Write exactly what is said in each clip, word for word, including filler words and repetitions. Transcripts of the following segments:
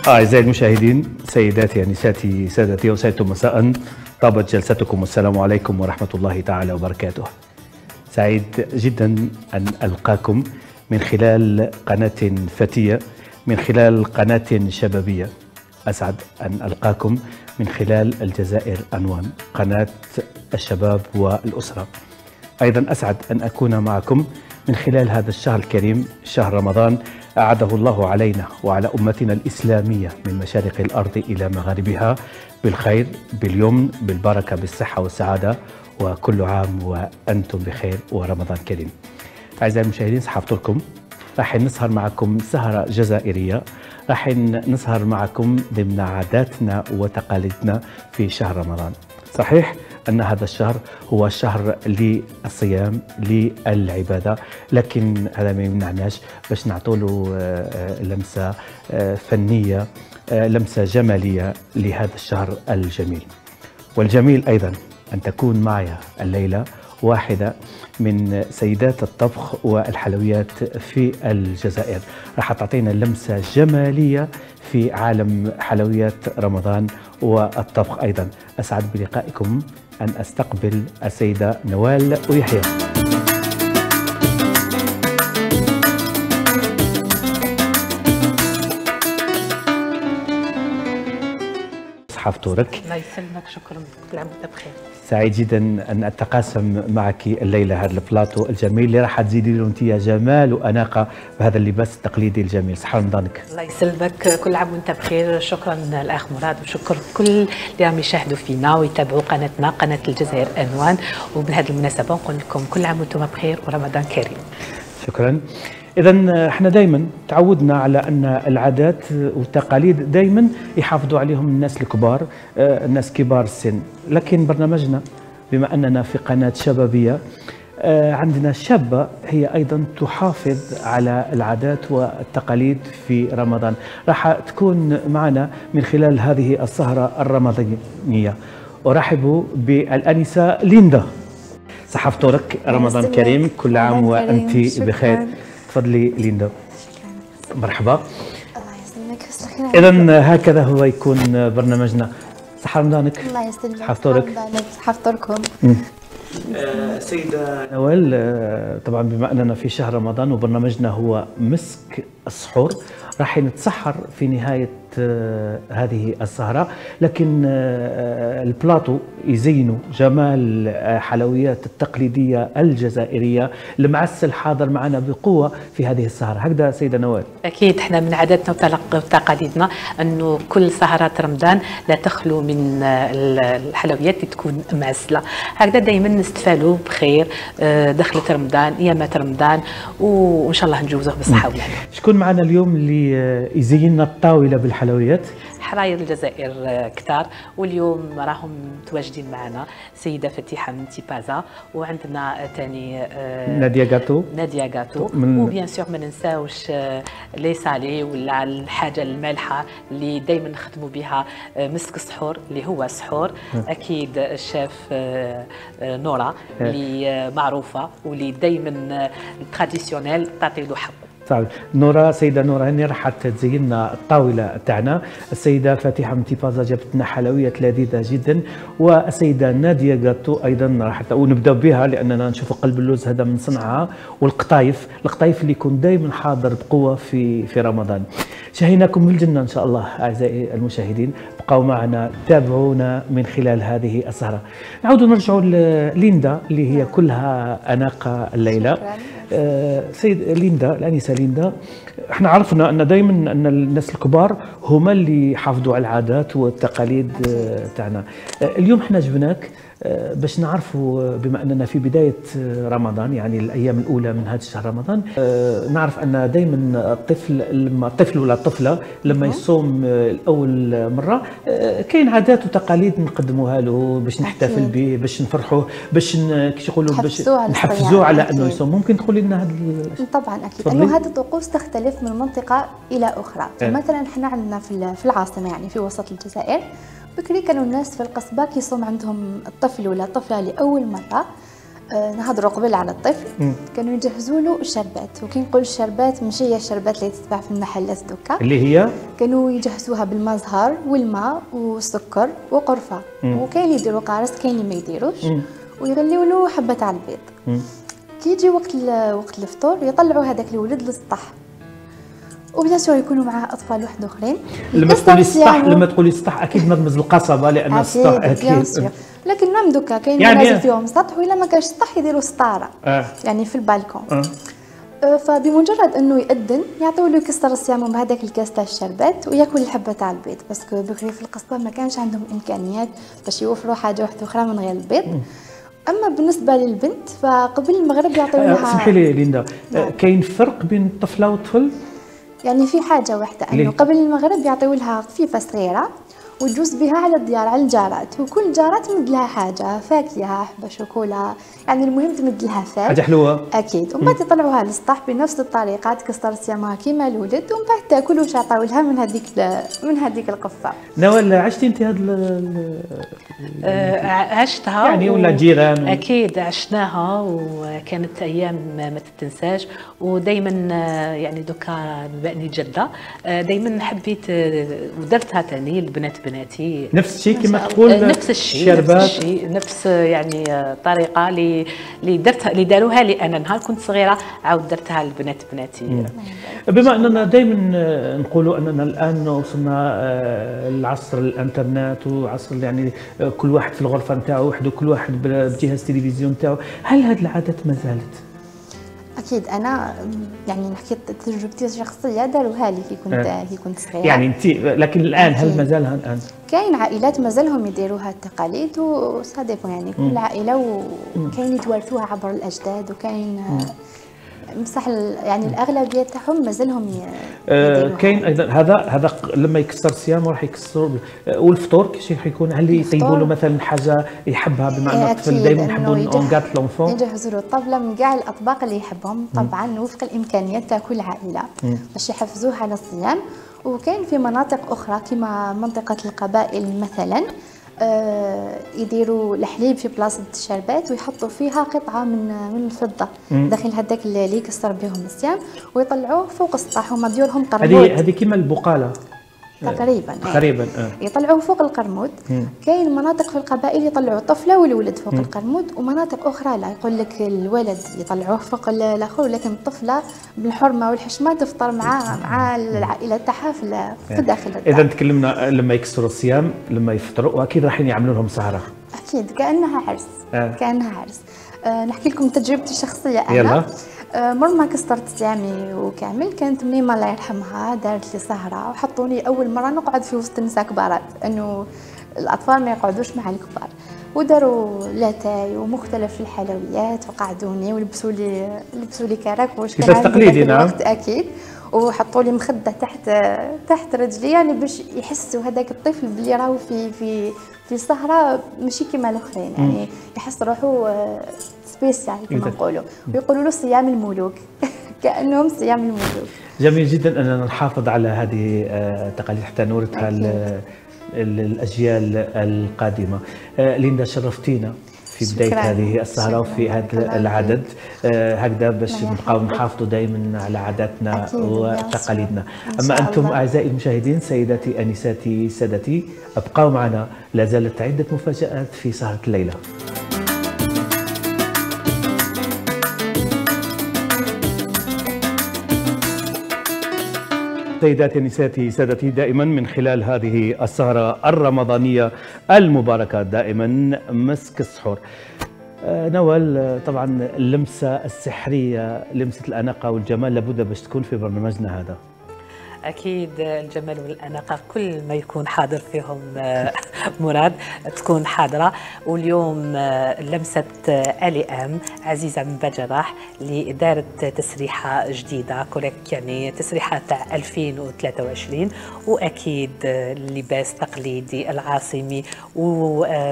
أعزائي المشاهدين، سيداتي أنساتي سادتي وسادتم مساء، طابت جلستكم والسلام عليكم ورحمة الله تعالى وبركاته. سعيد جدا أن ألقاكم من خلال قناة فتية، من خلال قناة شبابية. أسعد أن ألقاكم من خلال الجزائر عنوان، قناة الشباب والأسرة. أيضا أسعد أن أكون معكم من خلال هذا الشهر الكريم، شهر رمضان، أعاده الله علينا وعلى أمتنا الإسلامية من مشارق الأرض إلى مغاربها بالخير، باليمن، بالبركة، بالصحة والسعادة، وكل عام وأنتم بخير ورمضان كريم. أعزائي المشاهدين، صحافة لكم راح نسهر معكم سهرة جزائرية، راح نسهر معكم ضمن عاداتنا وتقاليدنا في شهر رمضان. صحيح أن هذا الشهر هو شهر للصيام، للعبادة، لكن هذا ما يمنعناش باش نعطوله لمسة فنية، لمسة جمالية لهذا الشهر الجميل. والجميل أيضا أن تكون معي الليلة واحدة من سيدات الطبخ والحلويات في الجزائر، راح تعطينا لمسة جمالية في عالم حلويات رمضان والطبخ. أيضا أسعد بلقائكم أن أستقبل السيدة نوال ويحيى. صحافة تورك. الله يسلمك، شكرا، كل عام وانت بخير. سعيد جدا ان اتقاسم معك الليله هذا البلاطو الجميل اللي راح تزيدي له انت جمال واناقه بهذا اللباس التقليدي الجميل. صحه رمضانك. الله يسلمك، كل عام وانت بخير. شكرا الاخ مراد، وشكر كل اللي راهم يشاهدوا فينا ويتابعوا قناتنا قناه الجزائر عنوان. وبهذه المناسبه نقول لكم كل عام وانتم بخير ورمضان كريم. شكرا. إذا احنا دائما تعودنا على أن العادات والتقاليد دائما يحافظوا عليهم الناس الكبار، الناس كبار السن، لكن برنامجنا بما أننا في قناة شبابية عندنا شابة هي أيضا تحافظ على العادات والتقاليد في رمضان، راح تكون معنا من خلال هذه السهرة الرمضانية. أرحب بالأنسة ليندا. صحافة تورك، رمضان كريم، كل عام وأنت بخير. تفضلي ليندا. مرحبا. الله يسلمك. إذا هكذا هو يكون برنامجنا. صحة رمضانك. الله يسلمك. حفطورك. حفطوركم. سيدة نوال، طبعا بما أننا في شهر رمضان وبرنامجنا هو مسك السحور، راح نتسحر في نهاية هذه السهرة، لكن البلاطو يزينوا جمال حلويات التقليدية الجزائرية. المعسل حاضر معنا بقوة في هذه السهرة، هكذا سيدة نوال؟ أكيد، احنا من عاداتنا وتقاليدنا أنه كل سهرات رمضان لا تخلو من الحلويات اللي تكون معسلة، هكذا دائما نستفادوا بخير. دخلت رمضان، أيامات رمضان، وإن شاء الله نجوزوه بالصحة والهنا. شكون معنا اليوم اللي يزيننا الطاولة بالحلويات؟ حراير الجزائر كتار، واليوم راهم متواجدين معنا سيده فتيحه من تيبازا، وعندنا ثاني ناديه غاتو. ناديه غاتو، وبيان سور ما ننساوش لي سالي ولا الحاجه المالحه اللي دائما نخدموا بها مسك السحور اللي هو السحور. اكيد الشيف نورا اللي معروفه واللي دائما تراديسيونيل تعطي له حقه. صحيح. نورا، سيدة نورا هني راح تزين لنا الطاولة تاعنا. السيدة فاتحة من تيبازا جابت لنا حلويات لذيذة جدا، والسيدة نادية غاتو أيضا راح ونبدأ بها لأننا نشوف قلب اللوز هذا من صنعها، والقطايف، القطايف اللي يكون دائما حاضر بقوة في في رمضان. شهيناكم بالجنة إن شاء الله أعزائي المشاهدين، بقوا معنا، تابعونا من خلال هذه السهرة. نعود نرجعوا لليندا اللي هي كلها أناقة الليلة. آه سيد ليندا، الأنسة ليندا، احنا عرفنا أن دائما أن الناس الكبار هما اللي يحافظوا على العادات والتقاليد تاعنا. آه اليوم احنا جبناك باش نعرفوا بما اننا في بدايه رمضان، يعني الايام الاولى من هذا الشهر رمضان، نعرف ان دائما الطفل لما الطفل ولا الطفله لما يصوم الاول مره كاين عادات وتقاليد نقدموها له باش نحتفل به، باش نفرحوه، باش كيش يقولوا باش نحفزوه على انه يصوم. ممكن تقولي لنا هذا؟ طبعا اكيد، انه هذه الطقوس تختلف من منطقه الى اخرى. فمثلا احنا عندنا في العاصمه، يعني في وسط الجزائر، بكري كانوا الناس في القصبة كيصوم عندهم الطفل ولا الطفلة لأول مرة نهضروا قبل على الطفل م. كانوا يجهزوا له الشربات، وكي نقول الشربات ماشي هي الشربات اللي تتباع في المحلات دوكا، اللي هي كانوا يجهزوها بالماء زهر والماء والسكر وقرفه، وكاين يديروا قارص كاين اللي ما يديروش، ويغليوا له حبه تاع البيض. م. كي يجي وقت وقت الفطور يطلعوا هذاك الولد للسطح، وبيان سور يكونوا معاه اطفال واحد اخرين. لما تقولي السطح لما تقولي السطح اكيد مرمز القصبه، لان السطح اكيد لكن مام دوكا كاين يعني منازل فيهم سطح، ولا ما كاش سطح يديروا سطاره آه. يعني في البالكون آه. آه فبمجرد انه يأذن يعطيو له يكسر الصيام بهذاك الكاس تاع الشربات وياكل الحبه تاع البيض، باسكو بكري في القصبه ما كانش عندهم امكانيات باش يوفروا حاجه واحده اخرى من غير البيض. م. اما بالنسبه للبنت فقبل المغرب يعطيو لها. اسمحي لي ليندا، آه. كاين فرق بين الطفله والطفل؟ يعني في حاجه واحده انه قبل المغرب يعطيو لها خفيفه صغيره وتجوز بها على الديار على الجارات، وكل جارة تمد لها حاجه، فاكهه، حبه شوكولا، يعني المهم تمد لها فاك حاجه حلوه اكيد، ومن بعد يطلعوها للسطح بنفس الطريقه تكسر صيامها كيما الولد، ومن بعد تاكل واش عطاو لها من هذيك من هذيك القفه. نوال عشتي انت هذا آه عشتها يعني ولا جيران و... اكيد عشناها وكانت ايام ما تتنساش، ودائما يعني دوكا باني جده دائما حبيت ودرتها ثاني البنات بناتي نفس الشيء كما تقول نفس الشيء نفس الشيء نفس يعني طريقه اللي اللي درتها اللي داروها لي انا نهار كنت صغيره عاود درتها للبنات بناتي. مم. بما اننا دائما نقولوا اننا الان وصلنا لعصر الانترنت وعصر يعني كل واحد في الغرفه نتاعو وحده، كل واحد بجهاز تلفزيون نتاعو، هل هذه العادات ما زالت؟ اكيد انا يعني نحكي تجربتي الشخصيه داروها لي كي كنت آه. كي كنت صغيره يعني انت، لكن الان أكيد. هل مازالها الان؟ كاين عائلات مازالهم يديروها التقاليد وصادفوا يعني كل م. عائله وكاين يتوارثوها عبر الاجداد، وكاين بصح يعني الاغلبيه تاعهم مازالهم آه كاين ايضا هذا هذا لما يكسر الصيام راح يكسر، والفطور كيفاش راح يكون؟ هل يطيبوا له مثلا حاجه يحبها؟ بمعنى الطفل دائما نحبوا اون غات لونفون يجهزوا له الطبله من كاع الاطباق اللي يحبهم طبعا وفق الامكانيات تاع كل عائله باش يحفزوه على الصيام. وكاين في مناطق اخرى كما منطقه القبائل مثلا آه يديروا الحليب في بلاصه الشربات ويحطوا فيها قطعه من من الفضه مم. داخل هذاك اللي يكسر بهم الصيام ويطلعوه فوق السطح، هما ديورهم قرمود. هذه هذه كيما البقاله تقريبا تقريبا آه. يطلعوه فوق القرمود. كاين مناطق في القبائل يطلعوا الطفله والولد فوق مم. القرمود، ومناطق اخرى لا يقول لك الولد يطلعوه فوق الاخر، لكن الطفله بالحرمه والحشمه تفطر مع مع العائله تاعها في, في داخل الدار. اذا تكلمنا لما يكسروا الصيام لما يفطروا واكيد راح يعملوا لهم سهره، اكيد كانها عرس آه. كانها عرس. أه نحكي لكم تجربتي الشخصيه انا. يلا. أه مر ما كسرت صيامي وكامل كانت ميمه الله يرحمها دارت لي سهره وحطوني اول مره نقعد في وسط النساء كبارات، انه الاطفال ما يقعدوش مع الكبار، وداروا لاتاي ومختلف الحلويات وقعدوني ولبسوا لي لبسوا لي كراكوش كان تقليدي نعم اكيد، وحطوا لي مخده تحت تحت رجلي يعني باش يحسوا هذاك الطفل بلي راهو في في في سهره ماشي كيما الاخرين، يعني يحس روحو سبيسيال كما نقولوا، ويقولوا له صيام الملوك كانهم صيام الملوك. جميل جدا اننا نحافظ على هذه التقاليد حتى نورثها للاجيال القادمه. ليندا شرفتينا في بدايه هذه السهره وفي هذا العدد هكذا باش نبقاو نحافظوا دائما على عاداتنا وتقاليدنا. اما انتم اعزائي المشاهدين سيداتي انساتي سادتي ابقوا معنا، لا زالت عده مفاجات في سهره الليله. سيداتي نساتي سادتي دائما من خلال هذه السهرة الرمضانية المباركة دائما مسك السحور. نوال طبعا اللمسة السحرية لمسة الأناقة والجمال لابد باش تكون في برنامجنا هذا. أكيد الجمال والأناقة كل ما يكون حاضر فيهم مراد تكون حاضرة، واليوم لمسة آلي أم عزيزة من بجراح اللي دارت تسريحة جديدة كوليك يعني تسريحة تاع ألفين وثلاثة وعشرين، وأكيد اللباس تقليدي العاصمي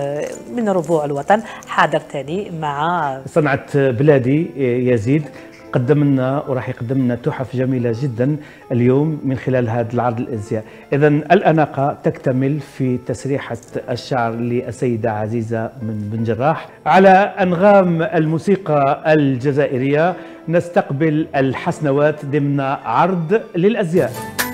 ومن ربوع الوطن حاضر تاني مع صنعة بلادي يزيد. وقدم لنا وراح يقدم لنا تحف جميلة جدا اليوم من خلال هذا العرض الازياء. إذا الأناقة تكتمل في تسريحة الشعر للسيدة عزيزة من بن جراح. على أنغام الموسيقى الجزائرية نستقبل الحسنوات ضمن عرض للأزياء.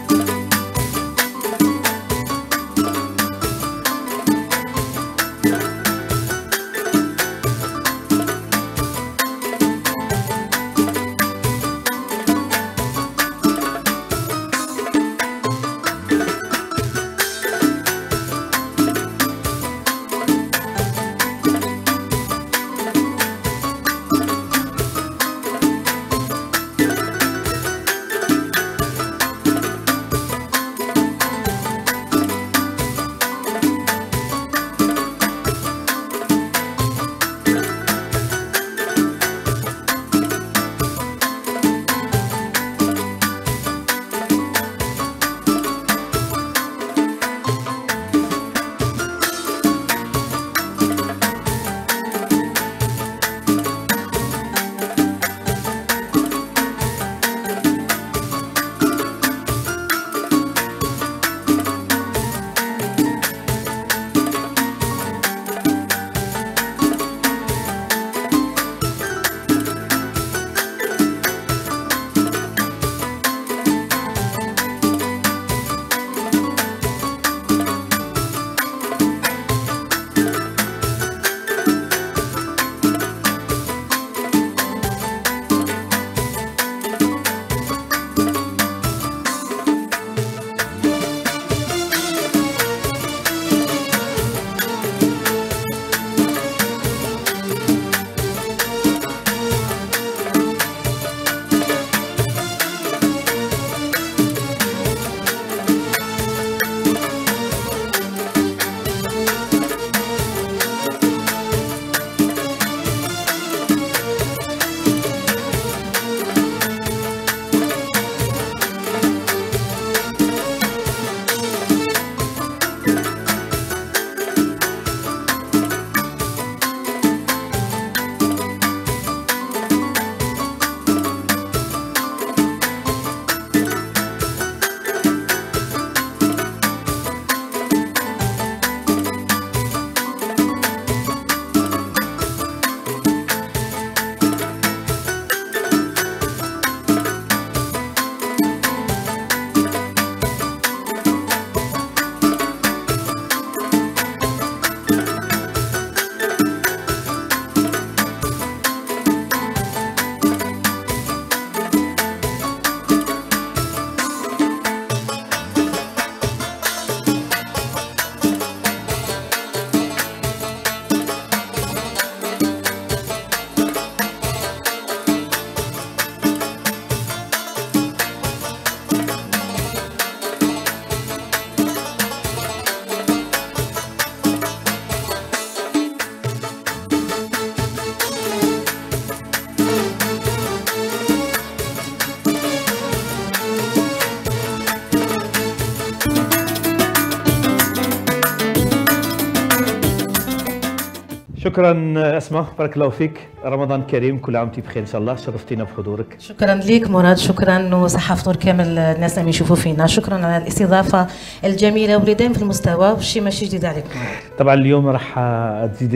شكرا اسماء، بارك الله فيك، رمضان كريم، كل عام وانت بخير ان شاء الله. شرفتينا بحضورك. شكرا لك مراد، شكرا وصحة فطور كامل الناس اللي يشوفوا فينا، شكرا على الاستضافه الجميله واللي دايما في المستوى والشي ماشي جديد عليكم. طبعا اليوم راح تزيد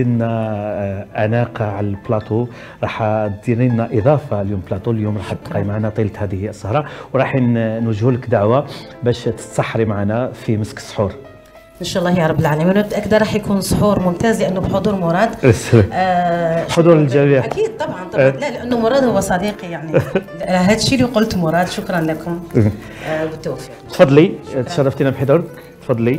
لنا اناقه على البلاطو، راح تدير لنا اضافه اليوم بلاطو، اليوم راح تبقاي معنا طيله هذه السهره، وراح نوجه لك دعوه باش تتسحري معنا في مسك السحور ان شاء الله يا رب العالمين. ومتاكده راح يكون سحور ممتاز لانه بحضور مراد. آه حضور الجميع اكيد طبعا طبعا. لا لانه مراد هو صديقي يعني. هذا الشيء اللي قلت مراد. شكرا لكم آه بالتوفيق. تفضلي، تشرفتينا بحضورك، تفضلي.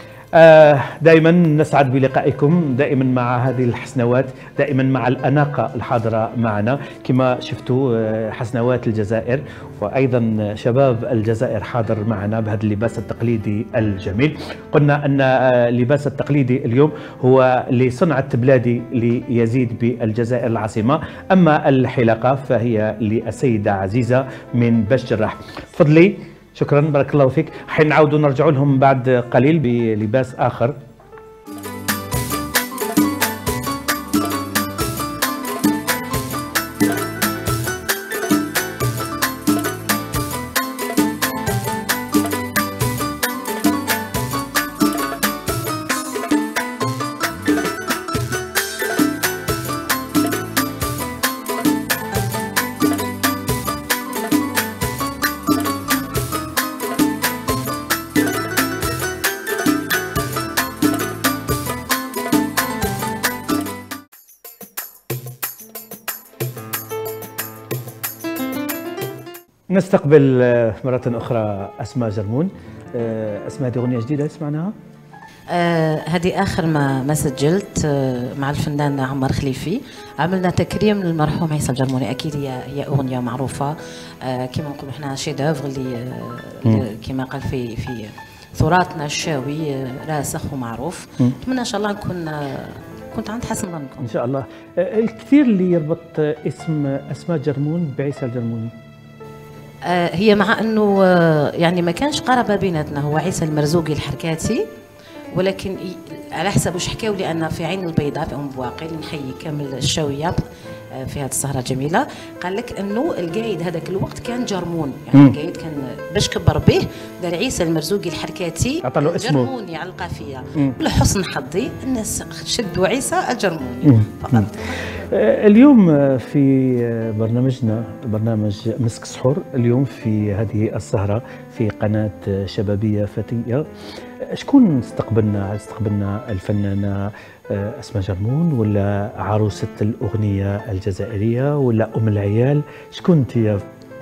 آه دائما نسعد بلقائكم، دائما مع هذه الحسنوات، دائما مع الأناقة الحاضرة معنا. كما شفتوا آه حسنوات الجزائر وأيضا شباب الجزائر حاضر معنا بهذا اللباس التقليدي الجميل. قلنا أن آه اللباس التقليدي اليوم هو لصنعة بلادي ليزيد بالجزائر العاصمة، أما الحلاقة فهي للسيدة عزيزة من باش جراح. تفضلي. شكرا، بارك الله فيك. حنعاودوا نرجعوا لهم بعد قليل بلباس آخر. نستقبل مرة أخرى أسماء جرمون. أسماء هذه أغنية جديدة سمعناها؟ آه هذه آخر ما ما سجلت آه مع الفنان عمر خليفي، عملنا تكريم للمرحوم عيسى الجرموني. أكيد هي هي أغنية معروفة آه كما نقولوا احنا شيدافغ اللي آه كما قال في في تراثنا الشاوي آه راسخ ومعروف. نتمنى إن شاء الله نكون آه كنت عند حسن ظنكم إن شاء الله. آه الكثير اللي يربط اسم أسماء جرمون بعيسى الجرموني. آه هي مع أنه آه يعني ما كانش قرابة بيناتنا، هو عيسى المرزوقي الحركاتي، ولكن على حسب واش حكاو لي انا في عين البيضاء في ام بواقي اللي نحيي كامل الشاويه في هذه السهره الجميله، قال لك انه القايد هذاك الوقت كان جرمون، يعني القايد كان باش كبر به دار عيسى المرزوقي الحركاتي عطى له اسمه جرموني على القافيه. ولحسن حظي الناس شدوا عيسى الجرموني فقط. اليوم في برنامجنا برنامج مسك سحور، اليوم في هذه السهره في قناه شبابيه فتيه، شكون استقبلنا؟ استقبلنا الفنانة أسماء جرمون ولا عروسة الأغنية الجزائرية ولا أم العيال؟ شكون أنت؟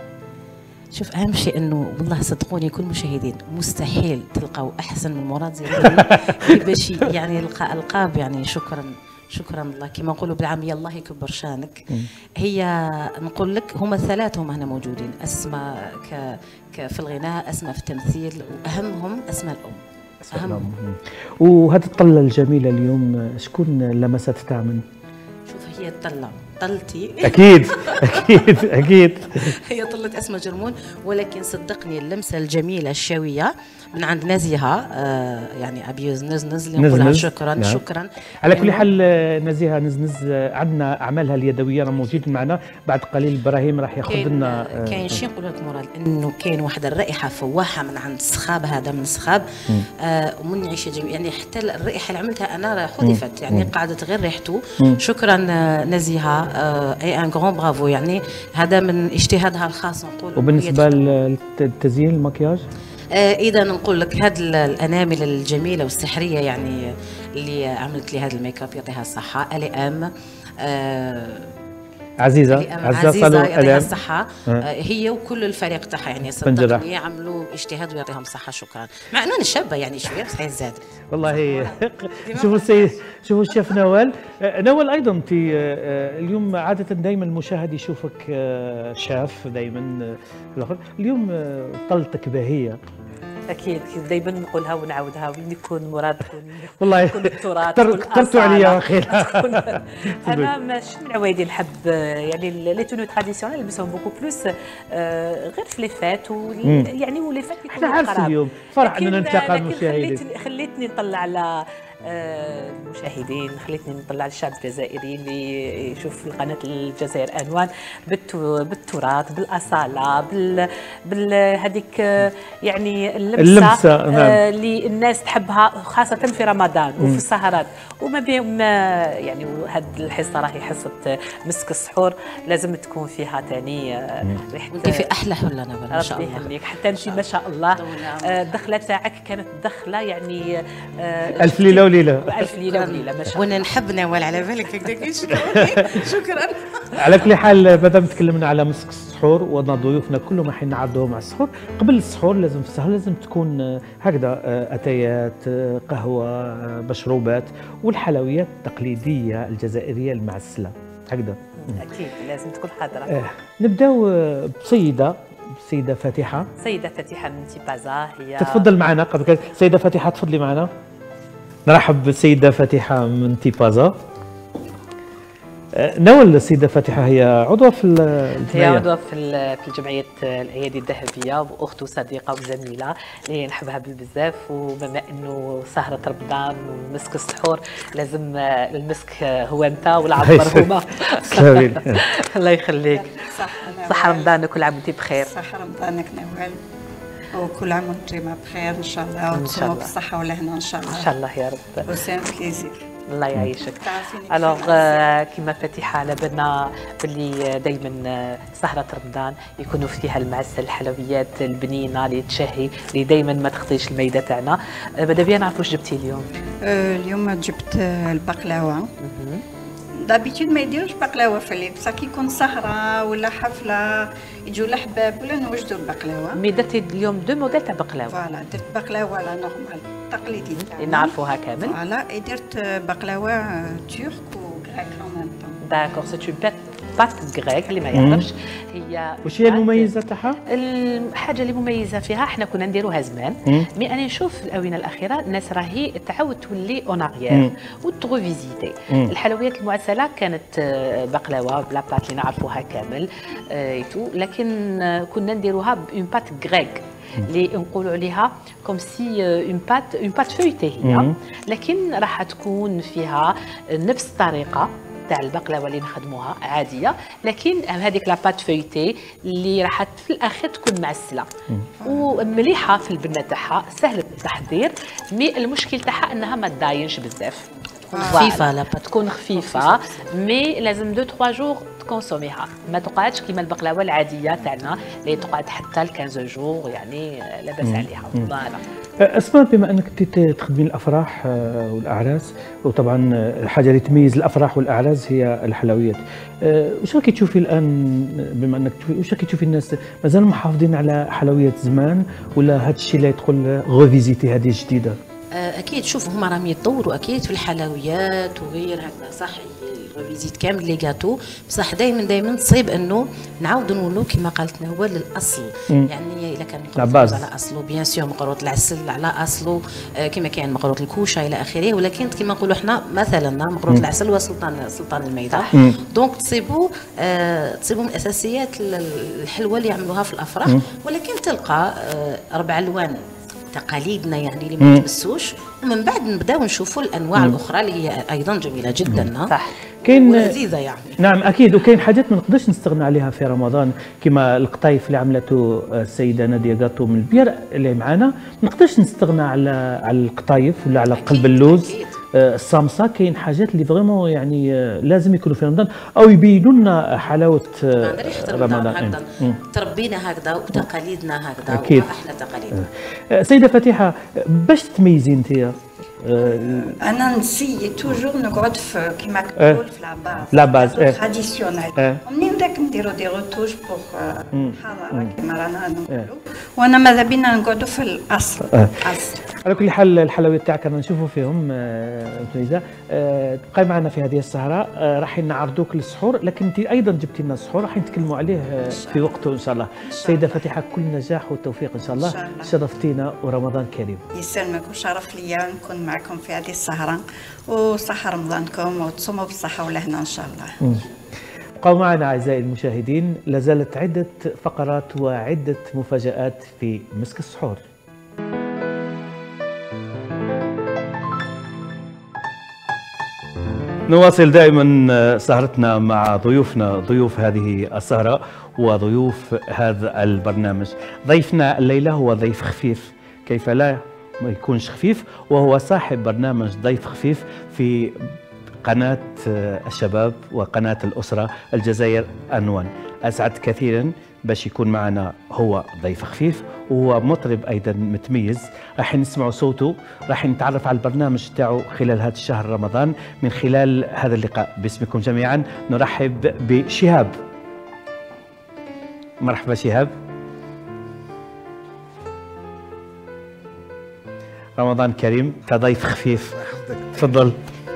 شوف أهم شيء أنه والله صدقوني كل مشاهدين مستحيل تلقوا أحسن من مراد زيداني باش يعني يلقى ألقاب. يعني شكرا شكرا الله كما نقولوا بالعامية الله يكبر شانك. هي نقول لك هما الثلاثة هم هنا موجودين، أسماء ك... ك في الغناء، أسماء في التمثيل، وأهمهم أسماء الأم. أهم. وهذه الطلة الجميلة اليوم شكون لمستها من؟ شوف هي الطلة طلتي أكيد أكيد أكيد هي طلة أسماء جرمون، ولكن صدقني اللمسة الجميلة الشاوية من عند نزيهة آه يعني أبيوز نزنز اللي نقولها شكرا نعم. شكرا على كل حال. نزيهة نزنز عندنا أعمالها اليدوية راه موجودين معنا، بعد قليل إبراهيم راح ياخذ لنا. كاين شي نقول لك مراد إنه كاين واحدة الرائحة فواحة من عند السخاب، هذا من السخاب آه ومن عيشة جميل، يعني حتى الرائحة اللي عملتها أنا حذفت يعني قعدت غير ريحته. شكرا نزيهة اي ان غران برافو، يعني هذا من اجتهادها الخاص نقول. وبالنسبة للتزيين المكياج آه اذا نقول لك هذه الانامل الجميله والسحريه يعني اللي عملت لي هذا الميك اب يعطيها الصحه. الي ام آه عزيزه عزيزه, عزيزة يعطيها الصحه آه. هي وكل الفريق تاعها يعني صدقني عملوا اجتهاد ويعطيهم الصحه. شكرا. مع انه انا شابه يعني شويه بس زاد والله. شوفوا السيد شوفوا الشيف نوال. نوال ايضا انت اليوم عاده دائما المشاهد يشوفك شاف دائما الاخر، اليوم طلتك باهيه. اكيد دائما نقولها ونعاودها وين يكون مراد والله يكون التراث كثرتوا عليا اخي. انا ماشي من عوايدي نحب يعني لي تونو تراديسيونيل نلبسهم بوكو بلوس غير في لي فات يعني ولي فات يكونوا احنا عارف اليوم فرح اننا نلتقى المشاهدين. خليتني نطلع على المشاهدين، خليتني نطلع الشعب الجزائري اللي يشوف قناه الجزائر انوان بالتراث بالاصاله بال بهذيك يعني اللمسه اللي الناس تحبها خاصه في رمضان وفي السهرات وما بين يعني. هذه الحصه راهي حصه مسك السحور لازم تكون فيها ثاني ريحه. وانت في احلى حله نوال ان شاء الله. ربي يخليك حتى انت ما شاء الله الدخله تاعك كانت دخله يعني الف ليله وليله. الف ليله وليله ما شاء الله. وانا نحب نوال على بالك هكذاك. شكرا. على كل حال مادام تكلمنا على مسك السحور وضنا ضيوفنا كلهم راح نعرضوا مع السحور. قبل السحور لازم في السهر لازم تكون هكذا اتايات قهوه مشروبات والحلويات التقليديه الجزائريه المعسله هكذا. اكيد لازم تكون حاضره. آه. نبداو بسيده سيده فاتحه. سيده فاتحه من تيبازا هي تتفضل معنا. قبل كده سيده فاتحه تفضلي معنا. نرحب بالسيده فاتحه من تيبازا. نوال السيده فاتحه هي عضوه في الجمعيه. هي عضوه في في الجمعيه الايادي الذهبيه واخت وصديقه وزميله اللي نحبها بزاف. وبما انه سهره رمضان ومسك السحور لازم المسك هو انت والعبر هما. الله يخليك. صح رمضان وكل عام وانت بخير. صح رمضانك نوال وكل عام وانتم بخير ان شاء الله وتكونوا بالصحه والهنا ان شاء الله. ان شاء الله يا رب. وسام بليزير. الله يعيشك. الوغ كما فاتحه على بالنا باللي دائما سهره رمضان يكونوا فيها المعسل الحلويات البنينه اللي تشهي اللي دائما ما تخطيش الميده تاعنا. ماذا بيا نعرف واش جبتي اليوم؟ اليوم جبت البقلاوه دابيتود ما يديروش بقلاوه في الليل، بصح كي يكون سهره ولا حفله يجوا الاحباب ولا نوجدوا البقلاوه. مي درتي اليوم دو موديل تاع بقلاوه. فوالا درت بقلاوه على نورمال تقليدي اللي نعرفوها كامل. فوالا درت بقلاوه ترك وغريك ان ميم طون. داكور سي اون بات غريك اللي ما يعرفش هي. واش هي المميزه تاعها؟ الحاجه اللي مميزه فيها احنا كنا نديروها زمان، مي انا نشوف في الاونه الاخيره الناس راهي تعاود تولي اون اغيير وتروفيزيتي. الحلويات المعسله كانت بقلاوه بلا بات اللي نعرفوها كامل ايتو، لكن كنا نديروها اون بات غريك اللي نقولوا عليها كوم سي اون بات اون بات فويتي هي، لكن راح تكون فيها نفس الطريقه تاع البقلاوه اللي نخدموها عاديه، لكن هذيك لابات فويتي اللي راح في الاخير تكون معسله ومليحه في البنه تاعها، سهله التحضير، مي المشكل تاعها انها ما تداينش بزاف، خفيفه لابات تكون خفيفه، مي لازم دو ثلاثة جور تكونسوميها، ما تقعدش كيما البقلاوه العاديه تاعنا اللي تقعد حتى ل خمسة جور، يعني لاباس عليها. فوالا اسماء، بما انك كنت تخدمين الافراح والاعراس، وطبعا الحاجه اللي تميز الافراح والاعراس هي الحلويات، واش راكي تشوفي الان بما انك تشوفي، واش راكي تشوفي الناس مازال محافظين على حلويات زمان، ولا هذا الشيء اللي تقول غوفيزيتي هذه جديده؟ اكيد شوف هما راهم يتطوروا اكيد في الحلويات وغير هكذا، صح ريفيزيت كامل لي جاتو، بصح دائما دائما تصيب انه نعاودوا نقولوا كما قالت هو للاصل. مم. يعني اذا كان مقروط على اصله بيان سور مقروط العسل على اصله، كما كان مقروط الكوشه الى اخره، ولكن كما نقولوا احنا مثلا مقروط العسل هو سلطان سلطان الميضه، دونك تصيبوا آه تصيبوا من اساسيات الحلوه اللي يعملوها في الافراح، ولكن تلقى آه اربع الوان تقاليدنا يعني اللي ما تمسوش، ومن بعد نبداو نشوفوا الانواع مم. الاخرى اللي هي ايضا جميله جدا. صح، كاين لذيذه يعني. نعم اكيد، وكاين حاجات ما نقدرش نستغنى عليها في رمضان، كما القطايف اللي عملته السيده ناديه غاتو من البير اللي معنا، ما نقدرش نستغنى على على القطايف ولا على قلب اللوز. أكيد. الصامصه، كاين حاجات اللي فريمون يعني لازم يكونوا في رمضان او يبينوا لنا حلاوه رمضان. هكذا تربينا هكذا وتقاليدنا هكذا، واحلى تقاليد. سيده فتيحه، باش تميزي انت؟ انا نسي توجور نقعد في كيما كنقول في لاباز لاباز تراديسيونيل، ومنين داك نديرو دي روتوج بوغ حضاره كيما رانا نقولوا، وانا ماذا بينا نقعدوا في الاصل. الاصل على كل حال الحلويات تاعك رانا نشوفوا فيهم فايزه. تبقاي معنا في هذه السهره، راح نعرضوك للسحور، لكن انت ايضا جبتي لنا السحور راح نتكلموا عليه في وقته ان شاء الله. سيده فتيحه، كل نجاح والتوفيق ان شاء الله. شرفتينا ورمضان كريم. يسلمك، وشرف ليا نكون معكم في هذه السهره، وصحه رمضانكم وتصوموا بالصحه والهنا ان شاء الله. بقوا معنا اعزائي المشاهدين، لازالت عده فقرات وعده مفاجات في مسك السحور. نواصل دائما سهرتنا مع ضيوفنا، ضيوف هذه السهرة وضيوف هذا البرنامج. ضيفنا الليلة هو ضيف خفيف، كيف لا ما يكونش خفيف، وهو صاحب برنامج ضيف خفيف في قناة الشباب وقناة الأسرة الجزائر أنوان. أسعد كثيرا باش يكون معنا هو ضيف خفيف، وهو مطرب ايضا متميز، راح نسمعوا صوته، راح نتعرف على البرنامج تاعو خلال هذا الشهر رمضان من خلال هذا اللقاء. باسمكم جميعا نرحب بشهاب. مرحبا شهاب. رمضان كريم كضيف خفيف، تفضل.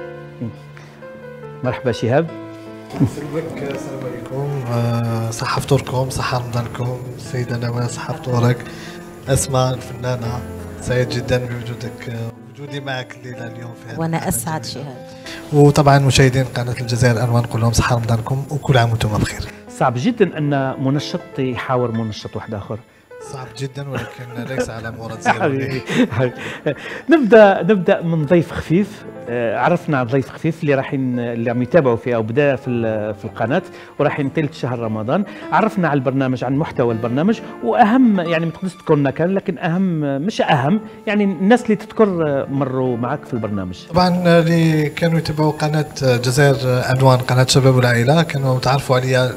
مرحبا شهاب. يسلمك، السلام عليكم، صحة فطوركم، صحة رمضانكم. السيدة نوال، صحة فطورك. أسماء الفنانة، سعيد جدا بوجودك، وجودي معك الليلة اليوم في هذا. وأنا أسعد شهاب. وطبعا مشاهدين قناة الجزائر أنوان نقول لهم صحة رمضانكم وكل عام وأنتم بخير. صعب جدا أن منشط يحاور منشط واحد آخر. صعب جدا، ولكن ليس على مراد زيرو. نبدا نبدا من ضيف خفيف. عرفنا عن ضيف خفيف اللي راح اللي عم يتابعوا فيه او بدا في في القناه، وراح ينطلق شهر رمضان. عرفنا على البرنامج، عن محتوى البرنامج، واهم يعني ما تقدرش تذكرنا كان، لكن اهم مش اهم يعني الناس اللي تذكر مروا معك في البرنامج. طبعا اللي كانوا يتابعوا قناه جزائر انوان، قناه شباب والعائله، كانوا تعرفوا عليا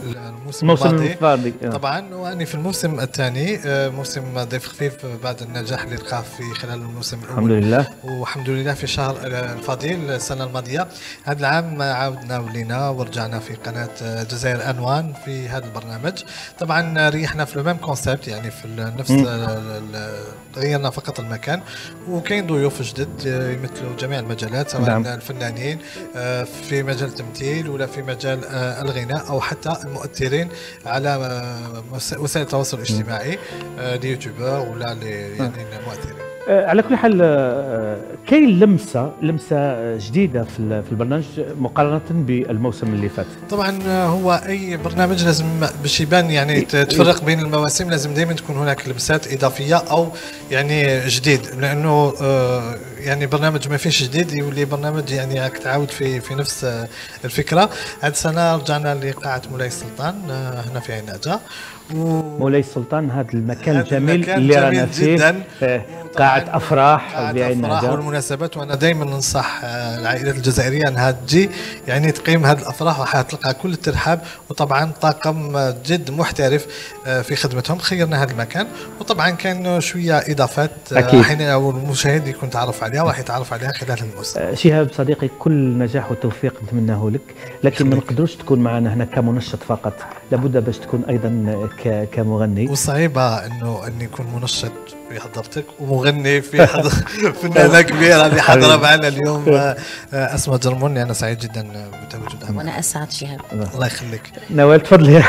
الموسم, الموسم الماضي, الماضي. طبعا. واني في الموسم الثاني موسم ضيف خفيف بعد النجاح اللي لقاه في خلال الموسم الاول الحمد لله، والحمد لله في شهر الفضيل السنه الماضيه. هذا العام عاودنا ولينا ورجعنا في قناه الجزائر انوان في هذا البرنامج. طبعا ريحنا في الميم كونسيبت، يعني في نفس غيرنا فقط المكان، وكاين ضيوف جدد يمثلوا جميع المجالات سواء نعم. الفنانين في مجال التمثيل ولا في مجال الغناء او حتى المؤثرين على وسائل التواصل الاجتماعي، اليوتيوبر ولا يعني المؤثرين. على كل حال كاين لمسه لمسه جديده في في البرنامج مقارنه بالموسم اللي فات. طبعا هو اي برنامج لازم باش يبان يعني تفرق بين المواسم لازم دائما تكون هناك لمسات اضافيه او يعني جديد، لانه يعني برنامج ما فيش جديد يولي برنامج يعني راك تعاود في في نفس الفكره. هذه السنه رجعنا لقاعه مولاي السلطان هنا في عناجه. مولاي السلطان هذا المكان الجميل اللي رانا فيه، قاعة أفراح أفراح والمناسبات. وأنا دائما ننصح العائلات الجزائرية أنها تجي يعني تقيم هذه الأفراح، وحتلقى كل الترحاب، وطبعا طاقم جد محترف في خدمتهم. خيرنا هذا المكان، وطبعا كان شوية إضافات حين المشاهد يكون تعرف عليها وراح يتعرف عليها خلال الموسم. شهاب صديقي كل نجاح وتوفيق نتمناه لك، لكن ما نقدروش تكون معنا هنا كمنشط فقط، لابد باش تكون أيضا كمغني. وصعيبة أنه أني يكون منشط في حضرتك ومغني في حضر فنانة كبيرة اللي حاضرة معنا اليوم أسماء جرموني. أنا سعيد جدا بتواجدها. وأنا أسعد شهاب. الله يخليك. نوال تفضلي.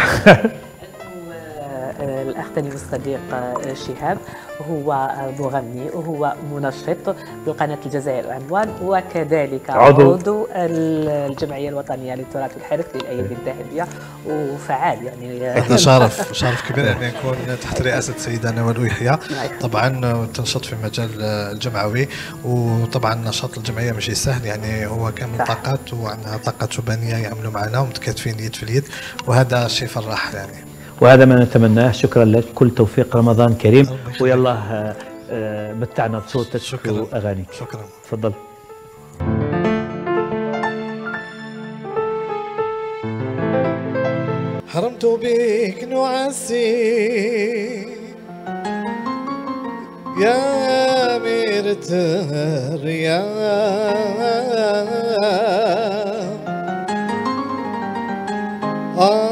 الأخ تاني والصديق شهاب هو مغني وهو منشط بقناة الجزائر عنوان، وكذلك عضو, عضو الجمعية الوطنية للتراث والحرف للأيادي الذهبية، وفعال يعني. هذا شرف شرف كبير أن يكون تحت رئاسة السيدة نوال ويحيى. طبعا تنشط في المجال الجمعوي، وطبعا نشاط الجمعية مش سهل، يعني هو كامل طاقات وعندها طاقات شبانية يعملوا معنا ومتكاتفين يد في اليد، وهذا شيء فرح يعني. وهذا ما نتمناه. شكرا لك، كل توفيق، رمضان كريم، ويلا متعنا بصوتك واغانيك. شكرا. تفضل. حرمت بك نعسي يا أميرة الرياض.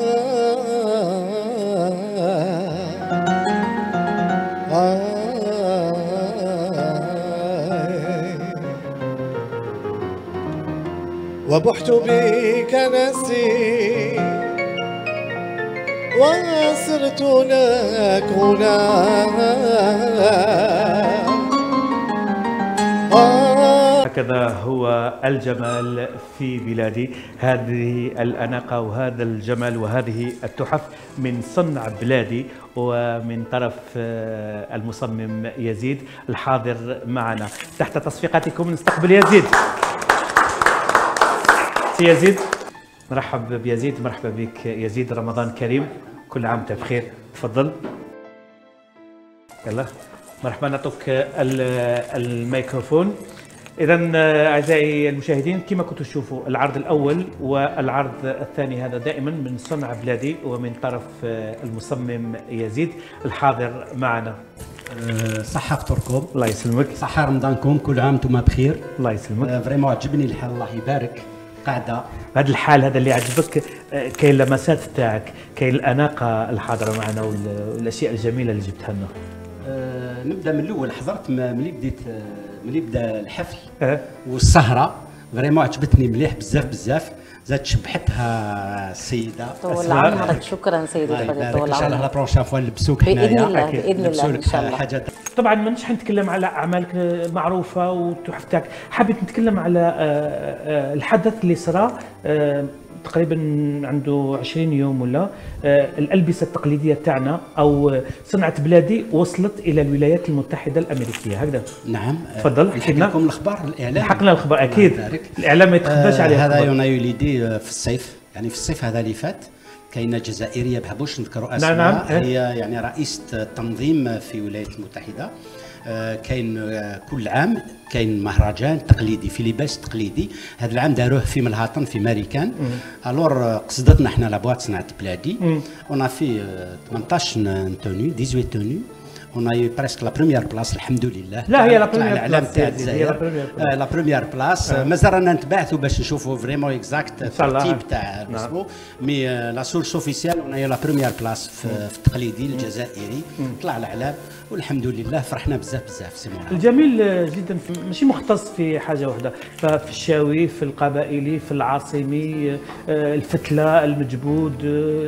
وبحت بك نسي وصرت لك هنا. هكذا هو الجمال في بلادي، هذه الأناقة وهذا الجمال وهذه التحف من صنع بلادي ومن طرف المصمم يزيد الحاضر معنا. تحت تصفيقاتكم نستقبل يزيد. سي يزيد، مرحبا بيزيد. مرحبا بك يزيد، رمضان كريم، كل عام وانت بخير. تفضل. يلا مرحبا، نعطوك الميكروفون. إذا أعزائي المشاهدين، كما كنتوا تشوفوا العرض الأول والعرض الثاني هذا دائما من صنع بلادي ومن طرف المصمم يزيد الحاضر معنا. صحة فطوركم. الله يسلمك. صحة رمضانكم، كل عام وانتم بخير. الله يسلمك. فريمون عجبني الحال، الله يبارك. قاعدة هذا الحال هذا اللي عجبك، كاين اللمسات تاعك، كاين الأناقة الحاضرة معنا والأشياء الجميلة اللي جبتها لنا. أه نبدا من الاول. حضرت ملي بديت ملي بدا الحفل أه؟ والسهره فريمون عجبتني مليح بزاف بزاف. زاد شبحتها السيده. طول عمرك. شكرا سيدي الفضيل، طول عمرك. ان شاء الله لا بروشان فوا نلبسوك هنايا باذن الله باذن الله ان شاء الله. حاجه طبعا مانيش حنتكلم على اعمالك معروفه والتحف تاعك، حبيت نتكلم على الحدث اللي صرا تقريبا عنده عشرين يوم ولا. الالبسه التقليديه تاعنا او صنعه بلادي وصلت الى الولايات المتحده الامريكيه، هكذا؟ نعم. تفضل. نحكي لكم الاخبار، الاعلام. حقنا الاخبار اكيد. الاعلام ما يتخباش آه عليه. هذا يونيو ليدي في الصيف، يعني في الصيف هذا اللي فات كاينه جزائريه بهبوش نذكروا اسمها. نعم نعم. هي يعني رئيسه التنظيم في الولايات المتحده. آه كاين آه كل عام كاين مهرجان تقليدي في لباس تقليدي. هذا العام داروه في ملهاطن في ماريكان. الور قصدتنا احنا لابواط صناعه بلادي اون في ثمنطاش توني ثمانية عشر توني on a eu presque la première place الحمد لله. لا هي لا بروميير الاعلام تاع الجزائر لا بروميير بلاص. مازال رانا نتبعثوا باش نشوفوا فريمون اكزاكت الترتيب تاع الاسبوع مي لا سورس اوفيسيال on a eu la première place في التقليدي الجزائري. طلع الاعلام والحمد لله فرحنا بزاف بزاف. سي الجميل جدا ماشي مختص في حاجه واحده، ففي الشاوي في القبائلي في العاصمي الفتله المجبود.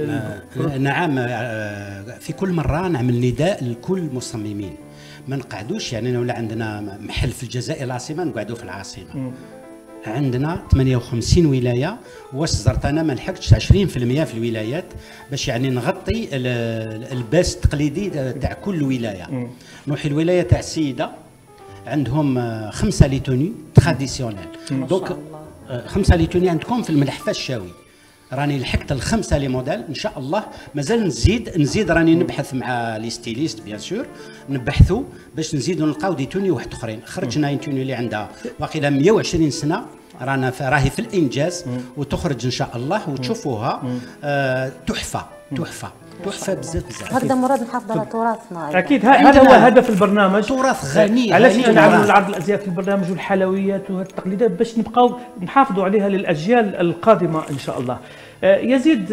نعم في كل مره نعمل نداء لكل المصممين ما نقعدوش يعني ولا عندنا محل في الجزائر العاصمه نقعدوا في العاصمه. م. عندنا ثمانية وخمسين ولايه وصدرت انا ما لحقتش عشرين بالمئة في الولايات باش يعني نغطي الباس التقليدي تاع كل ولايه. نروح الولايه تاع السيده عندهم خمسه لي توني تراديسيونيل دونك خمسه لي توني عندكم في الملحفه الشاوي. راني لحقت الخمسه لي موديل ان شاء الله مازال نزيد نزيد راني نبحث مع لي ستيليست بيان سور نبحثوا باش نزيدوا نلقاو دي توني واحد اخرين. خرجنا اين توني اللي عندها واقيلا مئة وعشرين سنه رانا راهي في الانجاز وتخرج ان شاء الله وتشوفوها آه تحفه تحفه تحفه بزاف بزاف. هكذا مراد نحافظ على تراثنا اكيد. هذا هو هدف البرنامج تراث غني. علاش نعملوا العرض الازياء في البرنامج والحلويات والتقليدات باش نبقاو نحافظوا عليها للاجيال القادمه ان شاء الله. يزيد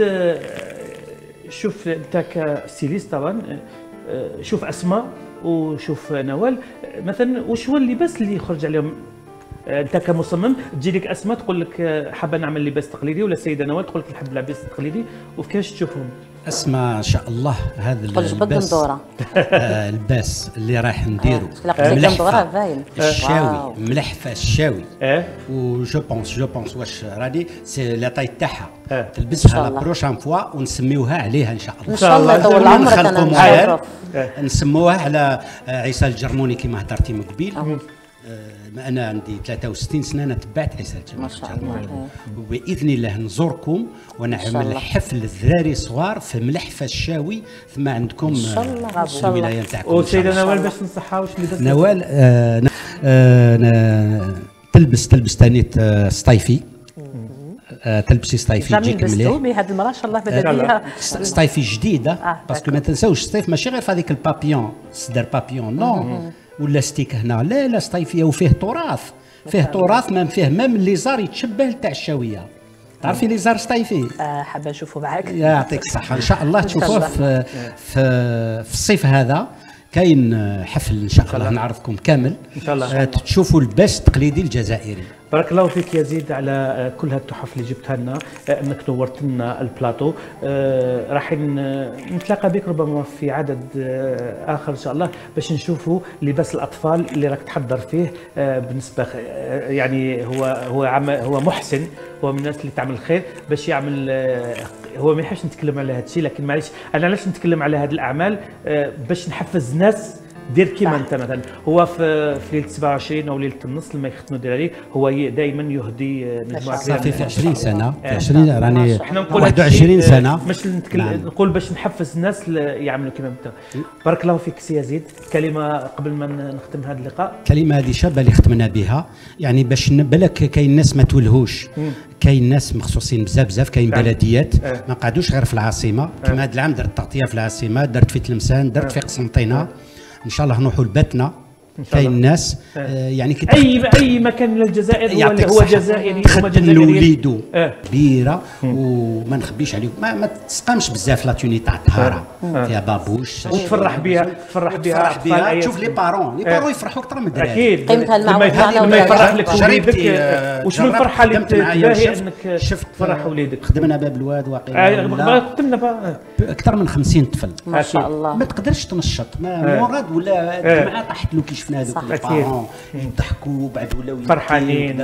شوف انت كستيليست طبعا شوف اسماء وشوف نوال مثلا وش هو اللباس اللي يخرج عليهم انت كمصمم تجي لك اسماء تقول لك حابه نعمل لباس تقليدي ولا السيده نوال تقول لك نحب اللباس التقليدي وكيفاش تشوفهم؟ اسماء ان شاء الله هذا اللباس آه الباس اللي راح نديرو ملحفه الشاوي ملحفه الشاوي و جو بونس جو بونس واش راني سي لا طاي تاعها تلبسها لا بروشان فوا ونسميوها عليها ان شاء الله. ان شاء الله طول عمرك انا نسموها على عيسى الجرموني كما هضرتي من قبيل. ما انا عندي ثلاثة وستين سنه انا تبعت عيسى الجرموني وباذن الله نزوركم ونعمل حفل الذراري صغار في ملحفه الشاوي ثم عندكم ان شاء الله في الولايه نتاعكم. والسيده نوال باش نصحها واش لباس نوال آه آه تلبس تلبس ثاني سطيفي آه تلبسي سطيفي يجيك مليح. مي هذه المره ان شاء الله بدا بها سطيفي جديده آه باسكو ما تنساوش الصيف ماشي غير في هذيك البابيون صدر بابيون نو ولا ستيك هنا لا لا سطيفيه وفيه تراث فيه تراث ما فيه مام لي زار يتشبه تاع الشاويه. تعرفي لي زار سطيفي؟ آه حابه نشوفوا معاك. يعطيك الصحه ان شاء الله تشوفوه في, في في الصيف هذا كاين حفل ان شاء الله نعرفكم كامل ان شاء الله تشوفوا اللباس التقليدي الجزائري. بارك الله فيك يزيد على كل هالتحف اللي جبتها لنا انك نورت لنا البلاطو. راح نتلاقى بك ربما في عدد اخر ان شاء الله باش نشوفوا لباس الاطفال اللي راك تحضر فيه بالنسبه يعني هو هو هو محسن هو من الناس اللي تعمل الخير باش يعمل هو ما يحبش نتكلم على هذا الشيء لكن معليش انا علاش نتكلم على هذه الاعمال باش نحفز ناس دير كيما انت مثلا. هو في في ليله سبعة وعشرين او ليله النص لما يختموا الدراري هو دائما يهدي مجموعه صافي في عشرين سنه في عشرين راني احنا نقول واحد وعشرين سنه باش نتكلم نعم. نقول باش نحفز الناس يعملوا كيما انت. بارك الله فيك سي يزيد. كلمه قبل ما نختم هذا اللقاء. كلمه هذه شابه اللي ختمنا بها يعني باش بالك كاين ناس ما تولهوش كاين ناس مخصوصين بزاف بزاف كاين بلديات اه. ما قعدوش غير في العاصمه اه. كما هذا العام درت تغطيه في العاصمه درت في تلمسان درت اه. في قسنطينه اه. ان شاء الله نروحوا لباتنا كاين ناس آه يعني كي اي اي مكان من الجزائر هو هو جزائري تخدم لوليدو كبيره اه. وما نخبيش عليكم ما, ما تسقمش بزاف لا توني تاع الطهاره اه. فيها بابوش وتفرح بها تفرح بها بها تشوف لي بارون لي بارون يفرحوا اكثر من الدراري اكيد قيمتها المعنويه لما يفرح لك وليدك وش من الفرحه اللي تباهي انك شفت فرح وليدك. خدمنا باب الواد واقيلا خدمنا اكثر من خمسين طفل ما شاء الله ما تقدرش تنشط ما مراد ولا الجماعه طاحت له كي شفنا هذوك البارون يضحكوا بعد ولاو فرحانين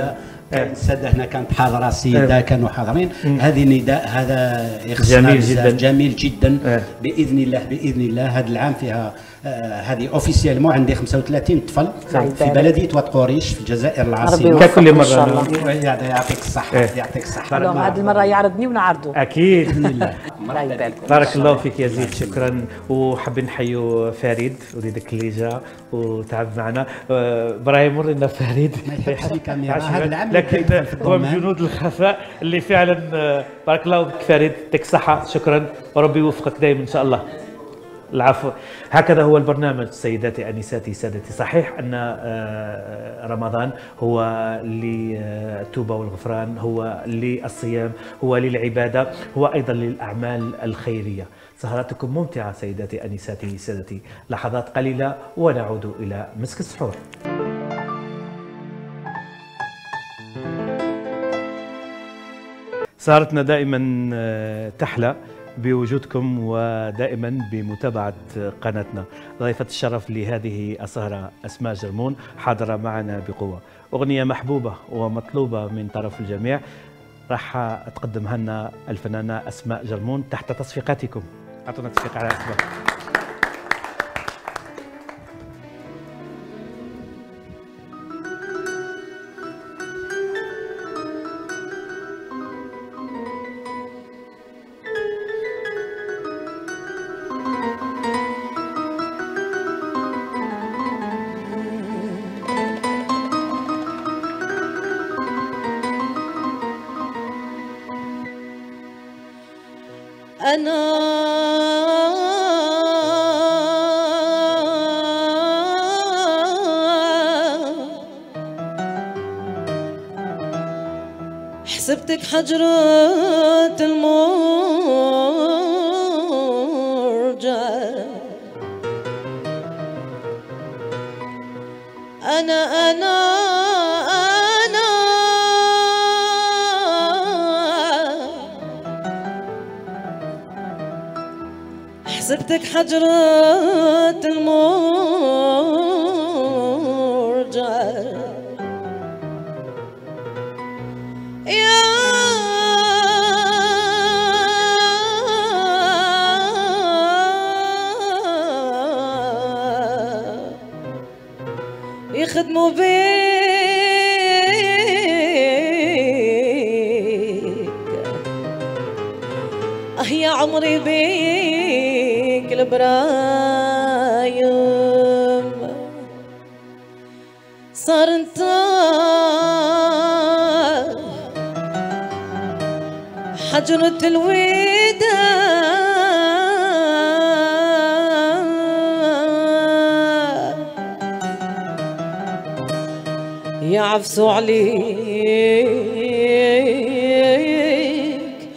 كان الساده هنا كانت حاضره السيده كانوا حاضرين. هذه نداء هذا جميل جدا جميل جدا. باذن الله باذن الله هذا العام فيها آه هذه اوفيسيالمون عندي خمسة وثلاثين طفل في بلديه واد قريش في الجزائر العاصمه ككل مره. يعطيك الصحه يعطيك الصحه. هذه المره يعرضني ونعرضه اكيد باذن الله. بارك الله الله فيك يا زيد، شكرا. وحابين نحيوا فريد وليدك اللي جا وتعب معنا. ابراهيم مر لنا فريد ما يحبش الكاميرا هذا العام، لكن هو من جنود الخفاء اللي فعلا. بارك الله فيك فريد، يعطيك الصحه، شكرا وربي يوفقك دائما ان شاء الله. العفو. هكذا هو البرنامج سيداتي انساتي سادتي. صحيح ان رمضان هو للتوبه والغفران، هو للصيام، هو للعباده، هو ايضا للاعمال الخيريه. سهراتكم ممتعه سيداتي انساتي سادتي. لحظات قليله ونعود الى مسك السحور. سهرتنا دائما تحلى بوجودكم ودائما بمتابعة قناتنا. ضيفة الشرف لهذه السهرة أسماء جرمون حاضرة معنا بقوة. أغنية محبوبة ومطلوبة من طرف الجميع راح تقدمها لنا الفنانة أسماء جرمون تحت تصفيقاتكم. أعطونا تصفيق على أسماء. أنا حسبتك حجرة المرجع، أنا أنا حسبتك حجرة المرجع يا يخدموا بيك اه يا عمري بيك البرايم صار انت حجرة الوداع يعفسوا عليك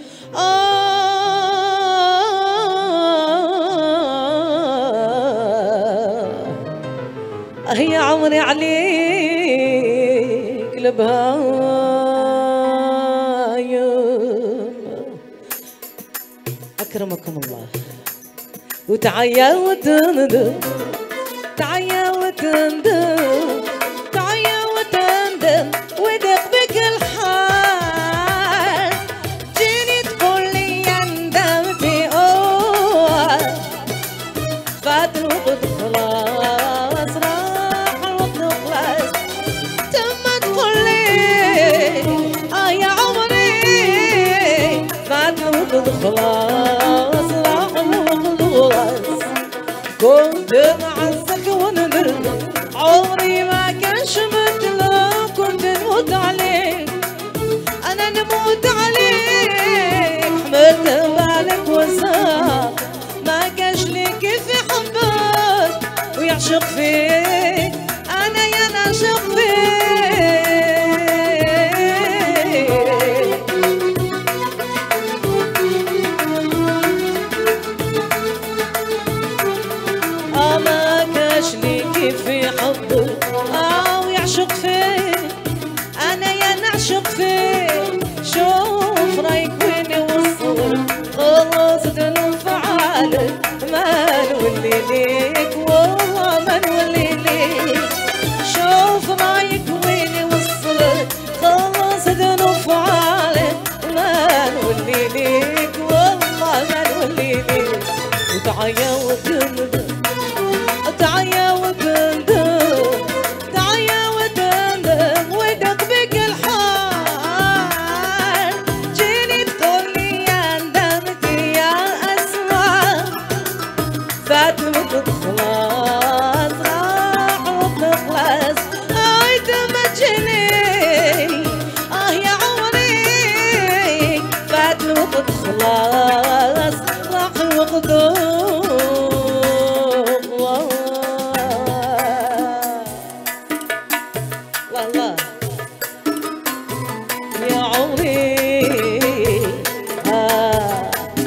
آه يا عمري عليك البهايم أكرمكم الله. وتعيا وتندم تعيا وتندم تعيا وتندم ودق بك الحال جيني تقول لي ندمتي أوه فات الوقت خلاص راح الوقت خلاص تم تقول لي آه يا عمري فات الوقت خلاص راح الوقت خلاص. كنت معزك ونمرت عمري ما كان شمتله كنت نموت عليك أنا نموت عليك حملت بالك وزار ما كانش لي كيف يحبك ويعشق فيك أنا يا نعشق فيك آه ما كانش لي كيف يحبك أو يعشق فيك أنا يا نعشق فيك. شوف رايك وين يوصل خلاص تنفعلك ما نولي ليك والله ما نولي ليك. شوف رايك وين يوصل خلاص تعيا وتندم تعيا وتندم تعيا وتندم ودق بك الحال جيني تقولي يا ندمتي يا أسماء فات وتخلص راح وتخلص هاي تمجني اه يا عمري فات وتخلص راح وخذوه والله يا عمري آه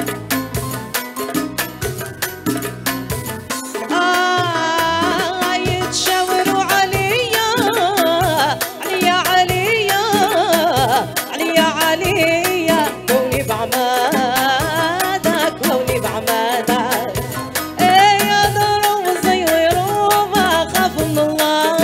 آه يتشاوروا عليا عليا عليا عليا عليا كوني بعمادك كوني بعمادك ايه يا ضرب صيروا ما خاف من الله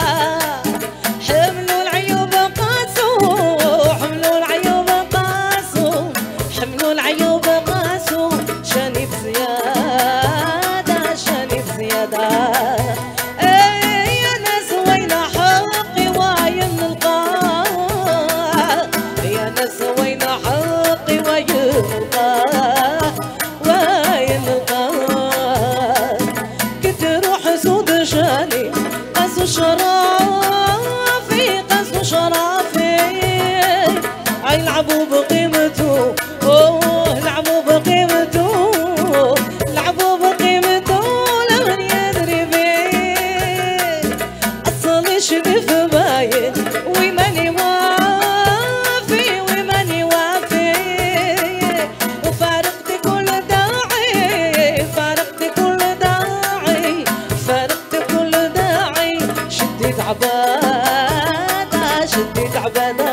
حملوا العيوب قاسوا حملوا العيوب قاسوا حملوا العيوب قاسوا شاني بزيادة شاني بزيادة ايه يا ناس وين حقي وين نلقاه يا ناس وين حقي وين نلقاه وين نلقاه كنت روح سود شاني قاسوا شرافي قاسوا شرافي يلعبوا بقيمته اوه لعبوا بقيمته لعبوا بقيمته لمن يدري بيه اصل شرف باين وماني وافي وماني وافي وفارقت كل داعي فارقت كل داعي فارقت كل داعي شديت عبادة شديت عبادة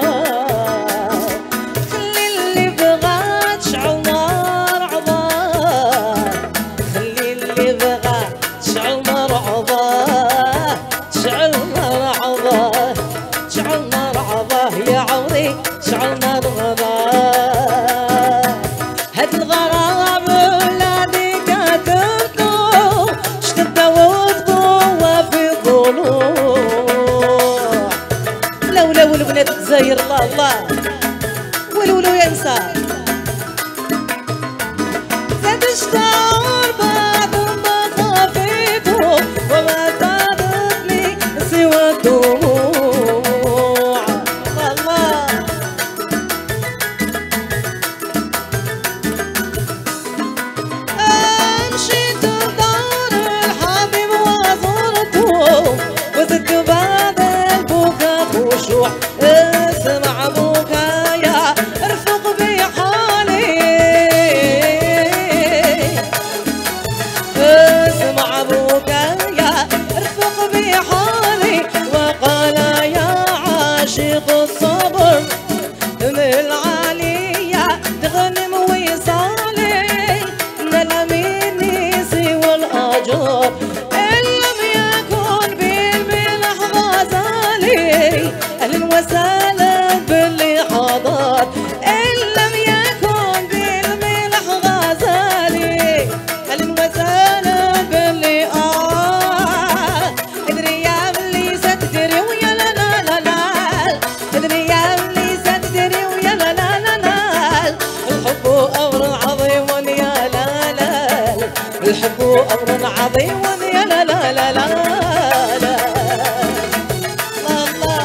خلي اللي بغات شعل نار عظاه خلي اللي بغات شعل نار عظاه شعل نار عظاه شعل نار عظاه يا عمري شعل نار عظاه هاد الغرام ولادي كاتبتو اشتدوا وفقوا في الضلوع لولا والبنات تزاير الله الله ولولو ينسى زاد اشتعر بعد ما خافيته وما زادتني سوى الدموع الله مشيت لدار الحبيب وزرته وزدت بعد البكاء خشوع اسمع بكايا ارفق بحالي اسمع بكايا ارفق بحالي وقال يا عاشق الصبر من العالية تغنم وصالي نال مني سوى الأجر إن لم يكن بالملح غزالي أهلا وسهلا باللي حضر إن لم يكن بالملح غزالي أهلا وسهلا باللي آه ادري يا اللي ستدري ويا لا لا لا لا ادري يا اللي ستدري ويا لا لا لا لا الحب أمر عظيم يا لا لا الحب أمر عظيم يا لا لا لا لا لا الله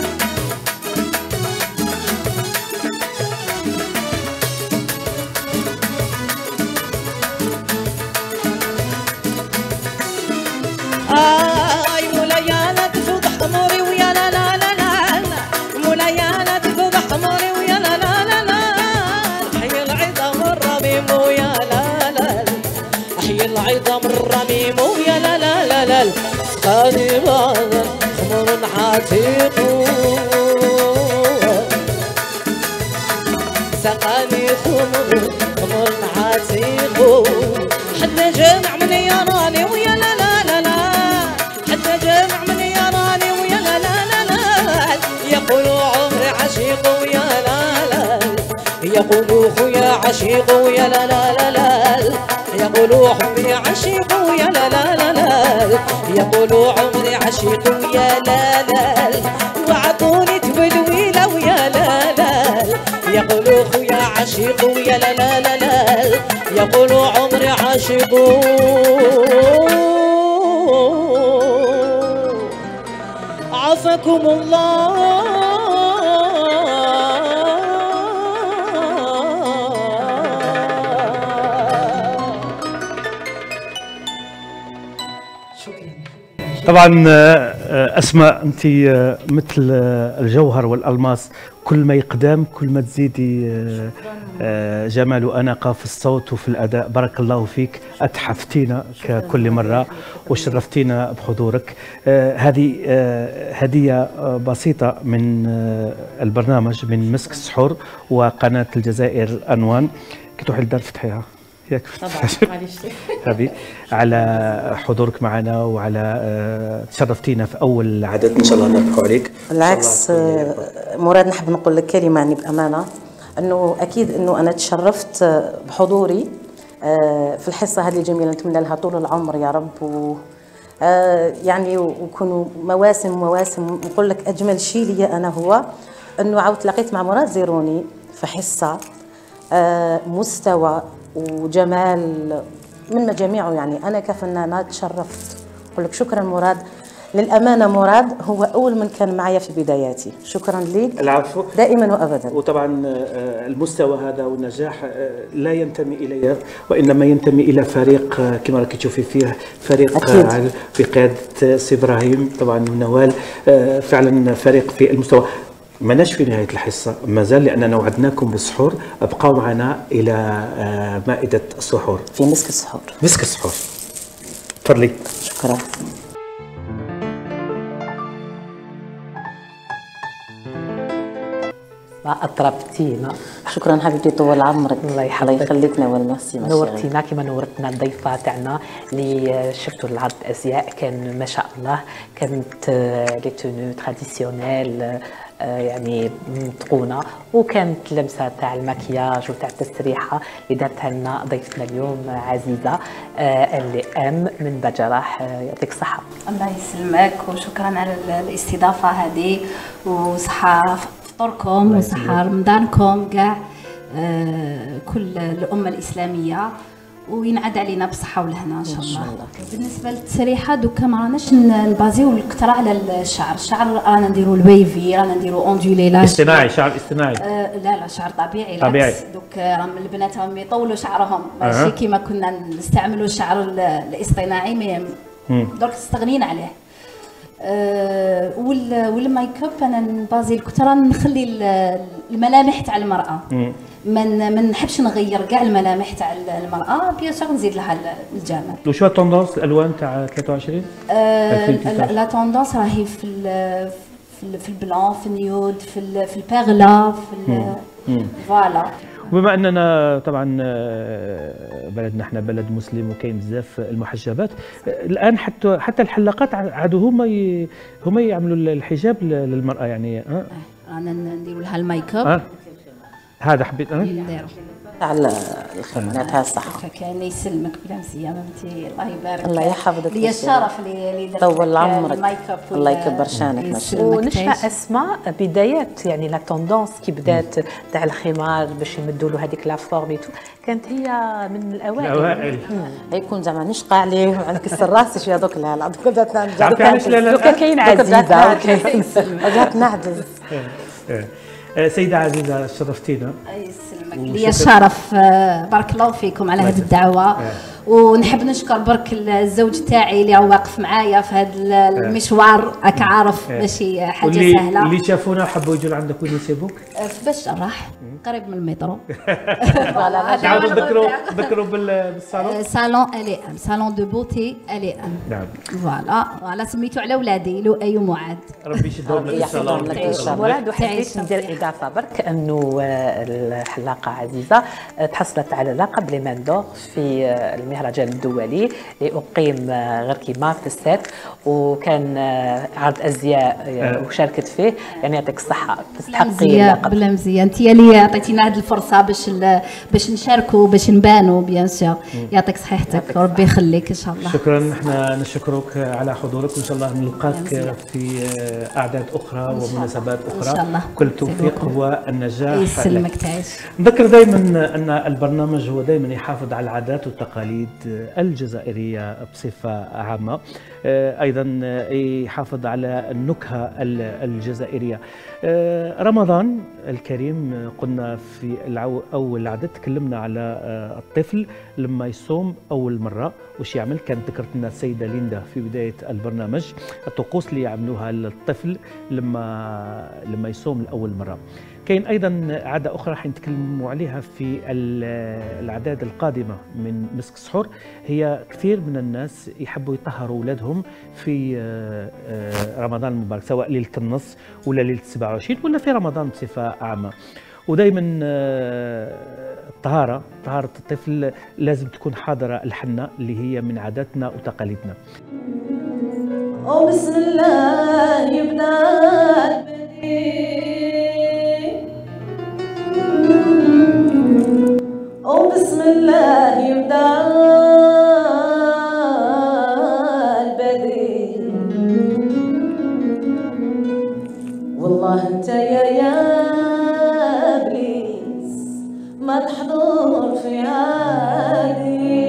آي مولايا لا تفضح أمري ويا لا لا لا لا مولايا لا تفضح أمري ويا لا لا لا لا حي العظام الرميم ويا لا لا حي العظام الرميم ويا لا لا لا لا سقاني بعض خمر عتيق سقاني خمر خمر عتيق حتى جمع من يراني ويا لا لا لا لا حتى جمع من يراني ويا لا لا لا لا يقولوا عمري عشيق ويا لا لا يقولوا خويا عشيق ويا لا لا لا لا، يقولوا حبي عشيق ويا لا لا لا لا، يقولوا عمري عشيق ويا لا لا، وعطوني تولويله ويا لا لا، يقولوا خويا عشيق ويا لا لا لا لا، يقولوا عمري عاشق. عافاكم الله. طبعا أسماء أنت مثل الجوهر والألماس، كل ما يقدم كل ما تزيدي جمال وأناقة في الصوت وفي الأداء. بارك الله فيك، أتحفتينا ككل مرة وشرفتينا بحضورك. هذه هدية بسيطة من البرنامج من مسك السحور وقناة الجزائر أنوان. كي تروحي للدار تفتحيها ياك طبعا معليش هذه على حضورك معنا وعلى تشرفتينا في اول عدد ان شاء الله نربحوا عليك. بالعكس مراد، نحب نقول لك كلمه يعني بامانه، انه اكيد انه انا تشرفت بحضوري في الحصه هذه الجميله، نتمنى لها طول العمر يا رب، و يعني ويكونوا مواسم مواسم. نقول لك اجمل شيء لي انا هو انه عاود تلاقيت مع مراد زيروني في حصه مستوى وجمال من مجاميعه. يعني انا كفنانه تشرفت. اقول لك شكرا مراد، للامانه مراد هو اول من كان معي في بداياتي. شكرا لك. العفو دائما وابدا. وطبعا المستوى هذا والنجاح لا ينتمي الي وانما ينتمي الى فريق كما راكي تشوفي فيه، فريق أكيد. بقياده سي ابراهيم طبعا ونوال، فعلا فريق في المستوى. ماناش في نهاية الحصة مازال، لأننا وعدناكم بالسحور. ابقوا معنا إلى مائدة السحور في مسك السحور. مسك السحور تفضلي. شكرا. أطربتينا. شكرا حبيبتي، طول عمرك. الله يحفظك. الله يخليك نوال، ميرسي. نورتينا كما نورتنا الضيفه تاعنا اللي شفتوا العرض ازياء، كان ما شاء الله، كانت لي تونو تراديسيونيل يعني متقونه، وكانت لمسه تاع المكياج وتاع التسريحه اللي دارتها لنا ضيفتنا اليوم عزيزه اللي ام من بجراح. يعطيك الصحه. الله يسلمك، وشكرا على الاستضافه هذه، وصحه فطوركم وصحه رمضانكم كاع كل الامه الاسلاميه، وينعاد علينا بالصحه والهنا ان شاء الله. بالنسبه للتسريحه دوكا ما راناش نبازيو الكثر على الشعر، الشعر رانا نديرو الويفي، رانا نديرو اوندولي اصطناعي، شعر اصطناعي. آه لا لا شعر طبيعي. طبيعي. دوك راهم البنات راهم يطولوا شعرهم ماشي أه. كيما كنا نستعملوا الشعر الاصطناعي، مي درك استغنينا عليه. أه والميك اب انا نبازي الكثر، نخلي الملامح تاع المراه، من ما نحبش نغير كاع الملامح تاع المراه، بيان سور نزيد لها الجمال. وشو التوندونس الالوان تاع ثلاثة وعشرين؟ أه لا توندونس راهي في ال في, في البلون، في النيود، في في البيرلا، في فوالا. وبما اننا طبعا بلدنا احنا بلد مسلم وكاين بزاف المحجبات، الان حتى حتى الحلاقات عادوا هما ي... هما يعملوا الحجاب للمراه يعني. اه رانا نديروا لها الميك اب. اه هذا حبيت اه نديرو على الخدمات تاع الصحه. كان يسلمك بلا مزيان انت، الله يبارك. الله يحفظك. لي الشرف اللي درت طول عمرك. الميك اب. الله يكبر شانك. ماشي. ونشأ اسماء بدايات يعني لا توندونس كي بدات تاع الخمار باش يمدوا له هذيك لا فورم كانت هي من الاوائل. الاوائل يكون زعما نشقى عليه وعنكسر راسي شويه دوك. لا لا دوك بدات عرفتي علاش؟ لا لا كاين عزيزه وكاين بدات نعجز. سيدة عزيزة شرفتينا. يسلمك، لي الشرف. بارك الله فيكم على هذه الدعوة، ونحب نشكر برك الزوج تاعي اللي هو واقف معايا في هذا المشوار. راك عارف ماشي حاجة سهلة. اللي شافونا حبوا يجوا عندك وين يسيبوك؟ في بشراح قريب من المترو. تعاودوا تذكروا تذكروا بالصالون. صالون الي ام، صالون دو بوتي الي ام. نعم. فوالا فوالا سميتو على ولادي لؤي ومعاد. ربي يشدهم لك الصالون. مراد وحبيت ندير اضافه برك انه الحلاقه عزيزه تحصلت على لقب لي مان دور في المهرجان الدولي اللي أقيم غير كيما في السات، وكان عرض أزياء وشاركت فيه. يعني يعطيك الصحة، تستحقي اللقب. بلا مزيان، انت اللي عطيتينا هذه الفرصة باش باش نشاركوا باش نبانوا بيان سور. يعطيك صحيحتك وربي يخليك ان شاء الله. شكرا، احنا نشكرك على حضورك، وان شاء الله نلقاك في أعداد أخرى ومناسبات أخرى. إن شاء الله. كل التوفيق والنجاح. يسلمك تعيش. نذكر دائما أن البرنامج هو دائما يحافظ على العادات والتقاليد الجزائرية بصفة عامة، أيضا يحافظ على النكهة الجزائرية. رمضان الكريم قلنا في أول عدد تكلمنا على الطفل لما يصوم أول مرة وش يعمل. كانت ذكرت لنا السيدة ليندا في بداية البرنامج الطقوس اللي يعملوها للطفل لما لما يصوم لأول مرة. كاين ايضا عاده اخرى حنتكلموا عليها في الاعداد القادمه من مسك السحور. هي كثير من الناس يحبوا يطهروا اولادهم في رمضان المبارك، سواء ليله النص ولا ليله سبعة وعشرين ولا في رمضان بصفه عامه. ودائما الطهاره طهاره الطفل لازم تكون حاضره الحنه اللي هي من عاداتنا وتقاليدنا. وبسم الله يبدا وبسم الله يبدا البديع. والله انت يا يا ابليس ما تحضر في عادي.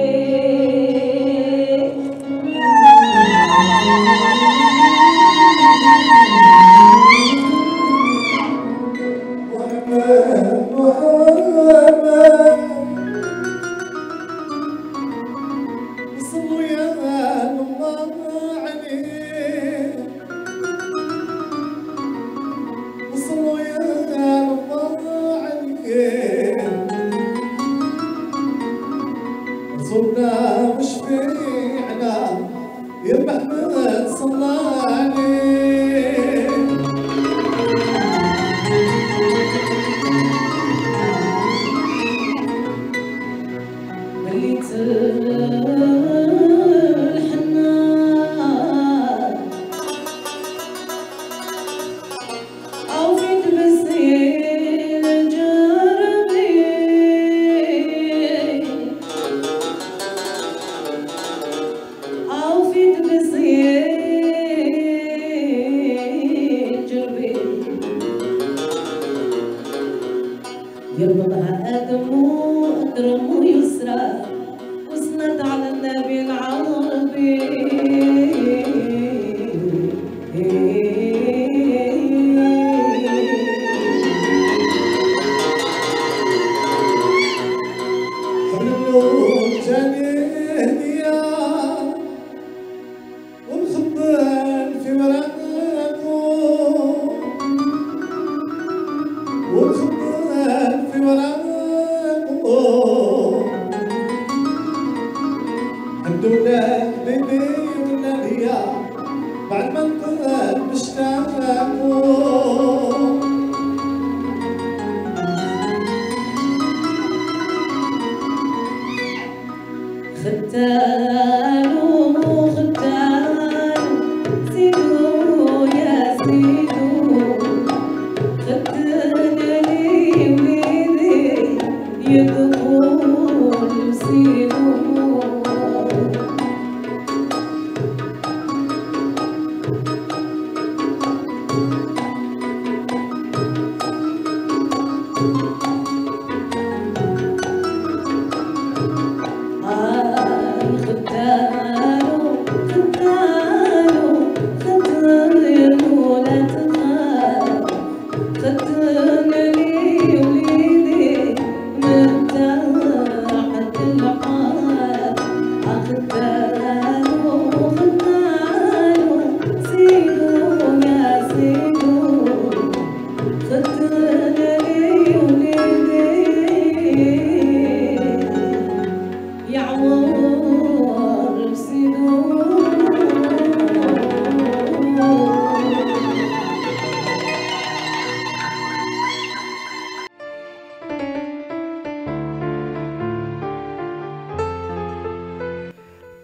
خدنا لي وليدي متى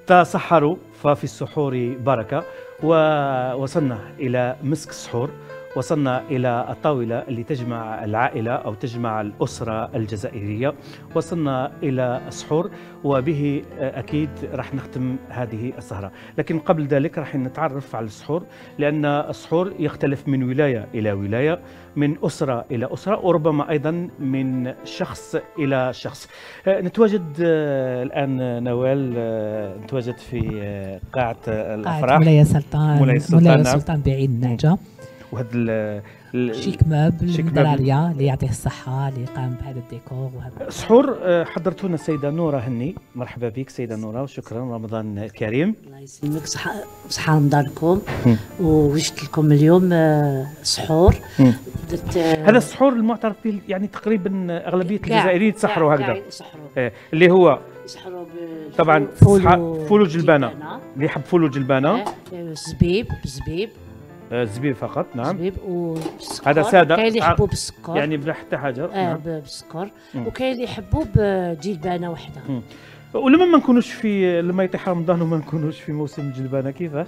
تصحروا ففي السحور بركة. ووصلنا إلى مسك السحور، وصلنا إلى الطاولة اللي تجمع العائلة أو تجمع الأسرة الجزائرية، وصلنا إلى السحور وبه أكيد راح نختم هذه السهرة. لكن قبل ذلك راح نتعرف على السحور، لأن السحور يختلف من ولاية إلى ولاية، من أسرة إلى أسرة، وربما أيضا من شخص إلى شخص. نتواجد الآن نوال، نتواجد في قاعة الأفراح مولاي سلطان، مولاي سلطان, مولاي سلطان بعيد النهجة. وهذا شيك ماب الدرارية اللي يعطيه الصحة اللي قام بهذا الديكور وهذا سحور. حضرتونا السيدة نورة هني، مرحبا بك سيدة نورة وشكرا، رمضان كريم. الله يسلمك، صحة صحة رمضانكم. وجدت لكم اليوم سحور. هذا السحور المعترف به، يعني تقريبا أغلبية الجزائريين يتسحروا هكذا، آه اللي هو يسحروا طبعا فول وجلبانة، اللي يحب فول وجلبانة، زبيب زبيب زبيب فقط. نعم، زبيب وبالسكر. هذا ساده، كاين اللي يحبوه بالسكر يعني بلا حتى حاجه. اه نعم. بالسكر. وكاين اللي يحبوه بجلبانه وحده. مم. ولما ما نكونوش في لما يطيح رمضان وما نكونوش في موسم الجلبانه كيفاش؟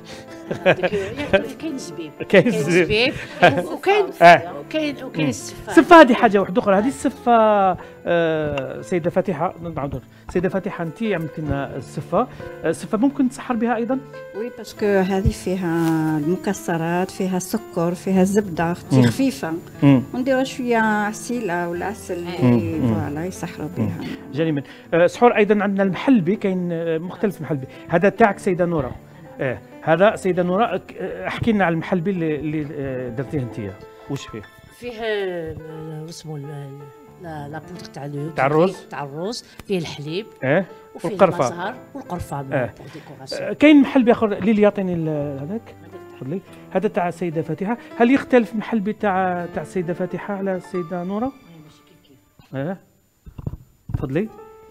كاين زبيب كاين زبيب وكاين وكاين وكاين السفه. السفه هذه حاجه واحده اخرى. هذه السفه آه سيده فاتحه، نعود سيده فاتحه انت عملتي لنا السفه. السفه ممكن تسحر بها ايضا؟ وي باسكو هذه فيها المكسرات، فيها السكر، فيها الزبده، اختي خفيفه، ونديروا شويه عسيله ولا عسل فوالا يسحروا بها. جميل. آه سحور ايضا عندنا المحلبي، كاين مختلف محلبي. هذا تاعك سيده نوره. اه هذا سيده نوره، احكي لنا على المحلبي اللي, اللي درتيه انت، واش فيه؟ فيه اسمه لا لا بودر تاع تاع الروز، تاع الروز، فيه الحليب اه وفيه والقرفه الزهر والقرفه اه. آه. كاين محلبي اخر اللي يعطيني هذاك، تفضلي. هذا تاع السيده فاتحه. هل يختلف المحلبي تاع تاع السيده فاتحه على السيده نوره؟ اه تفضلي.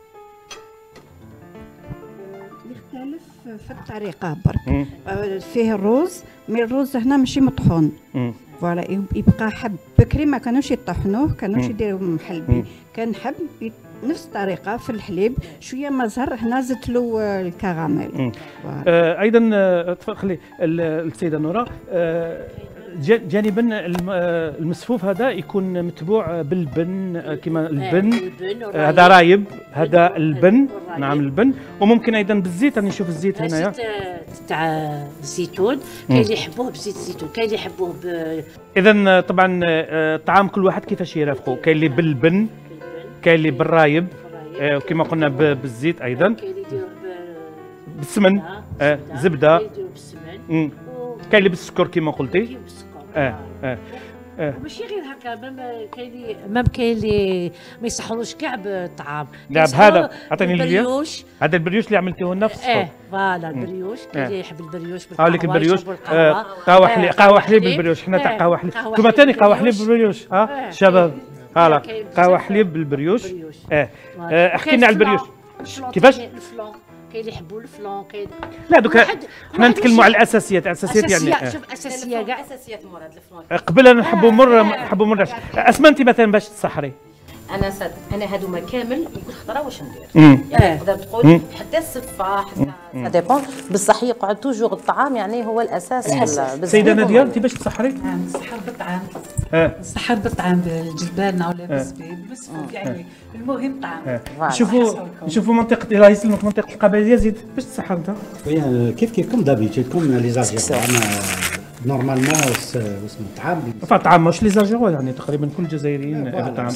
يختلف في الطريقه برك. فيه الروز، مي الروز هنا ماشي مطحون، فوالا يبقى حب. بكري ما كانوش يطحنوه، كانوش يديروا محلبي، كان حب نفس الطريقه في الحليب، شويه ما زهر. هنا زدت له الكراميل. آه ايضا آه خلي السيده نوره. آه جانبا المسفوف هذا يكون متبوع بالبن، كما البن هذا رايب، هذا البن. نعم البن. وممكن ايضا بالزيت، انا نشوف الزيت هنايا تاع الزيتون. كاين اللي يحبوه بزيت الزيتون، كاين اللي يحبوه ب. اذا طبعا الطعام كل واحد كيفاش يرافقه، كاين اللي بالبن، كاين اللي بالرايب، وكما قلنا بالزيت ايضا، كاين اللي يديروا بالسمن، زبده، كاين اللي بالسكر كما قلتي. اه اه اه ماشي غير هكا، مام كاين اللي مام كاين اللي ما يصحروش كاع بالطعام. نعم هذا عطيني البريوش، هذا البريوش اللي عملتوه لنا في السحور. اه فوالا البريوش، كاين اللي يحب البريوش بالقهوه. هاوليك البريوش، قهوه حليب، قهوه حليب بالبريوش. حنا تاع قهوه حليب، انتوما ثاني قهوه حليب بالبريوش. ها شباب، هلا قهوه حليب بالبريوش. اه احكي لنا على البريوش كيفاش. كاين اللي يحبوا الفلان، كاين لا دوك حنا نتكلموا على الاساسيات. الاساسيات يعني شوف اساسيه كاع اساسيات مراد الفلان. قبل نحبوا مر نحبوا مر. اسماء انت مثلا باش تسحري؟ انا صد انا هذوما كامل يقول خضره واش ندير، يعني تقدر تقول حتى الصفه حتى سا ديبون. بصح يقعد توجور الطعام، يعني هو الاساس. سيده ناديه انت باش تسحري؟ نسحر بالطعام. نسحر بالطعام بالجلبانه ولا بالزبيب، بس يعني المهم طعام. نشوفوا نشوفوا منطقه الله يسلمك، منطقه القبائل. يزيد باش تسحر انت؟ كيف كيف كوم دابيتود كوم لي زاجير. نورمالمون اسمه الطعام الطعام مش لي زاجيرو، يعني تقريبا كل الجزائريين طعام.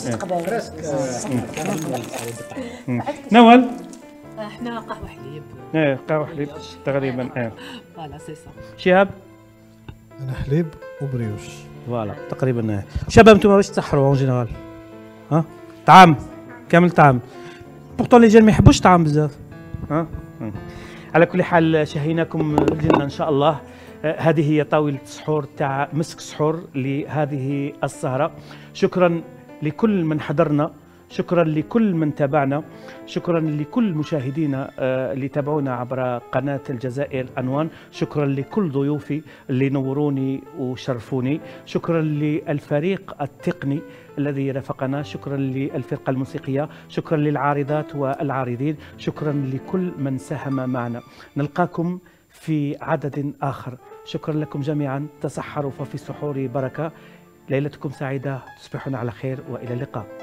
نوال احنا قهوه حليب. ايه قهوه حليب تقريبا. ايه فوالا سي سا. شهاب؟ انا حليب وبريوش. فوالا تقريبا. شباب انتم باش تسحروا اون جينيرال؟ ها طعام كامل طعام. بورتون لي جيل ما يحبوش طعام بزاف. ها على كل حال شهيناكم الجنه ان شاء الله. هذه هي طاولة سحور تاع مسك سحور لهذه السهرة. شكرا لكل من حضرنا، شكرا لكل من تابعنا، شكرا لكل مشاهدينا اللي تابعونا عبر قناة الجزائر أنوان، شكرا لكل ضيوفي اللي نوروني وشرفوني، شكرا للفريق التقني الذي رافقنا، شكرا للفرقة الموسيقية، شكرا للعارضات والعارضين، شكرا لكل من ساهم معنا. نلقاكم في عدد آخر. شكرا لكم جميعا. تصحروا ففي السحور بركة. ليلتكم سعيدة، تصبحون على خير وإلى اللقاء.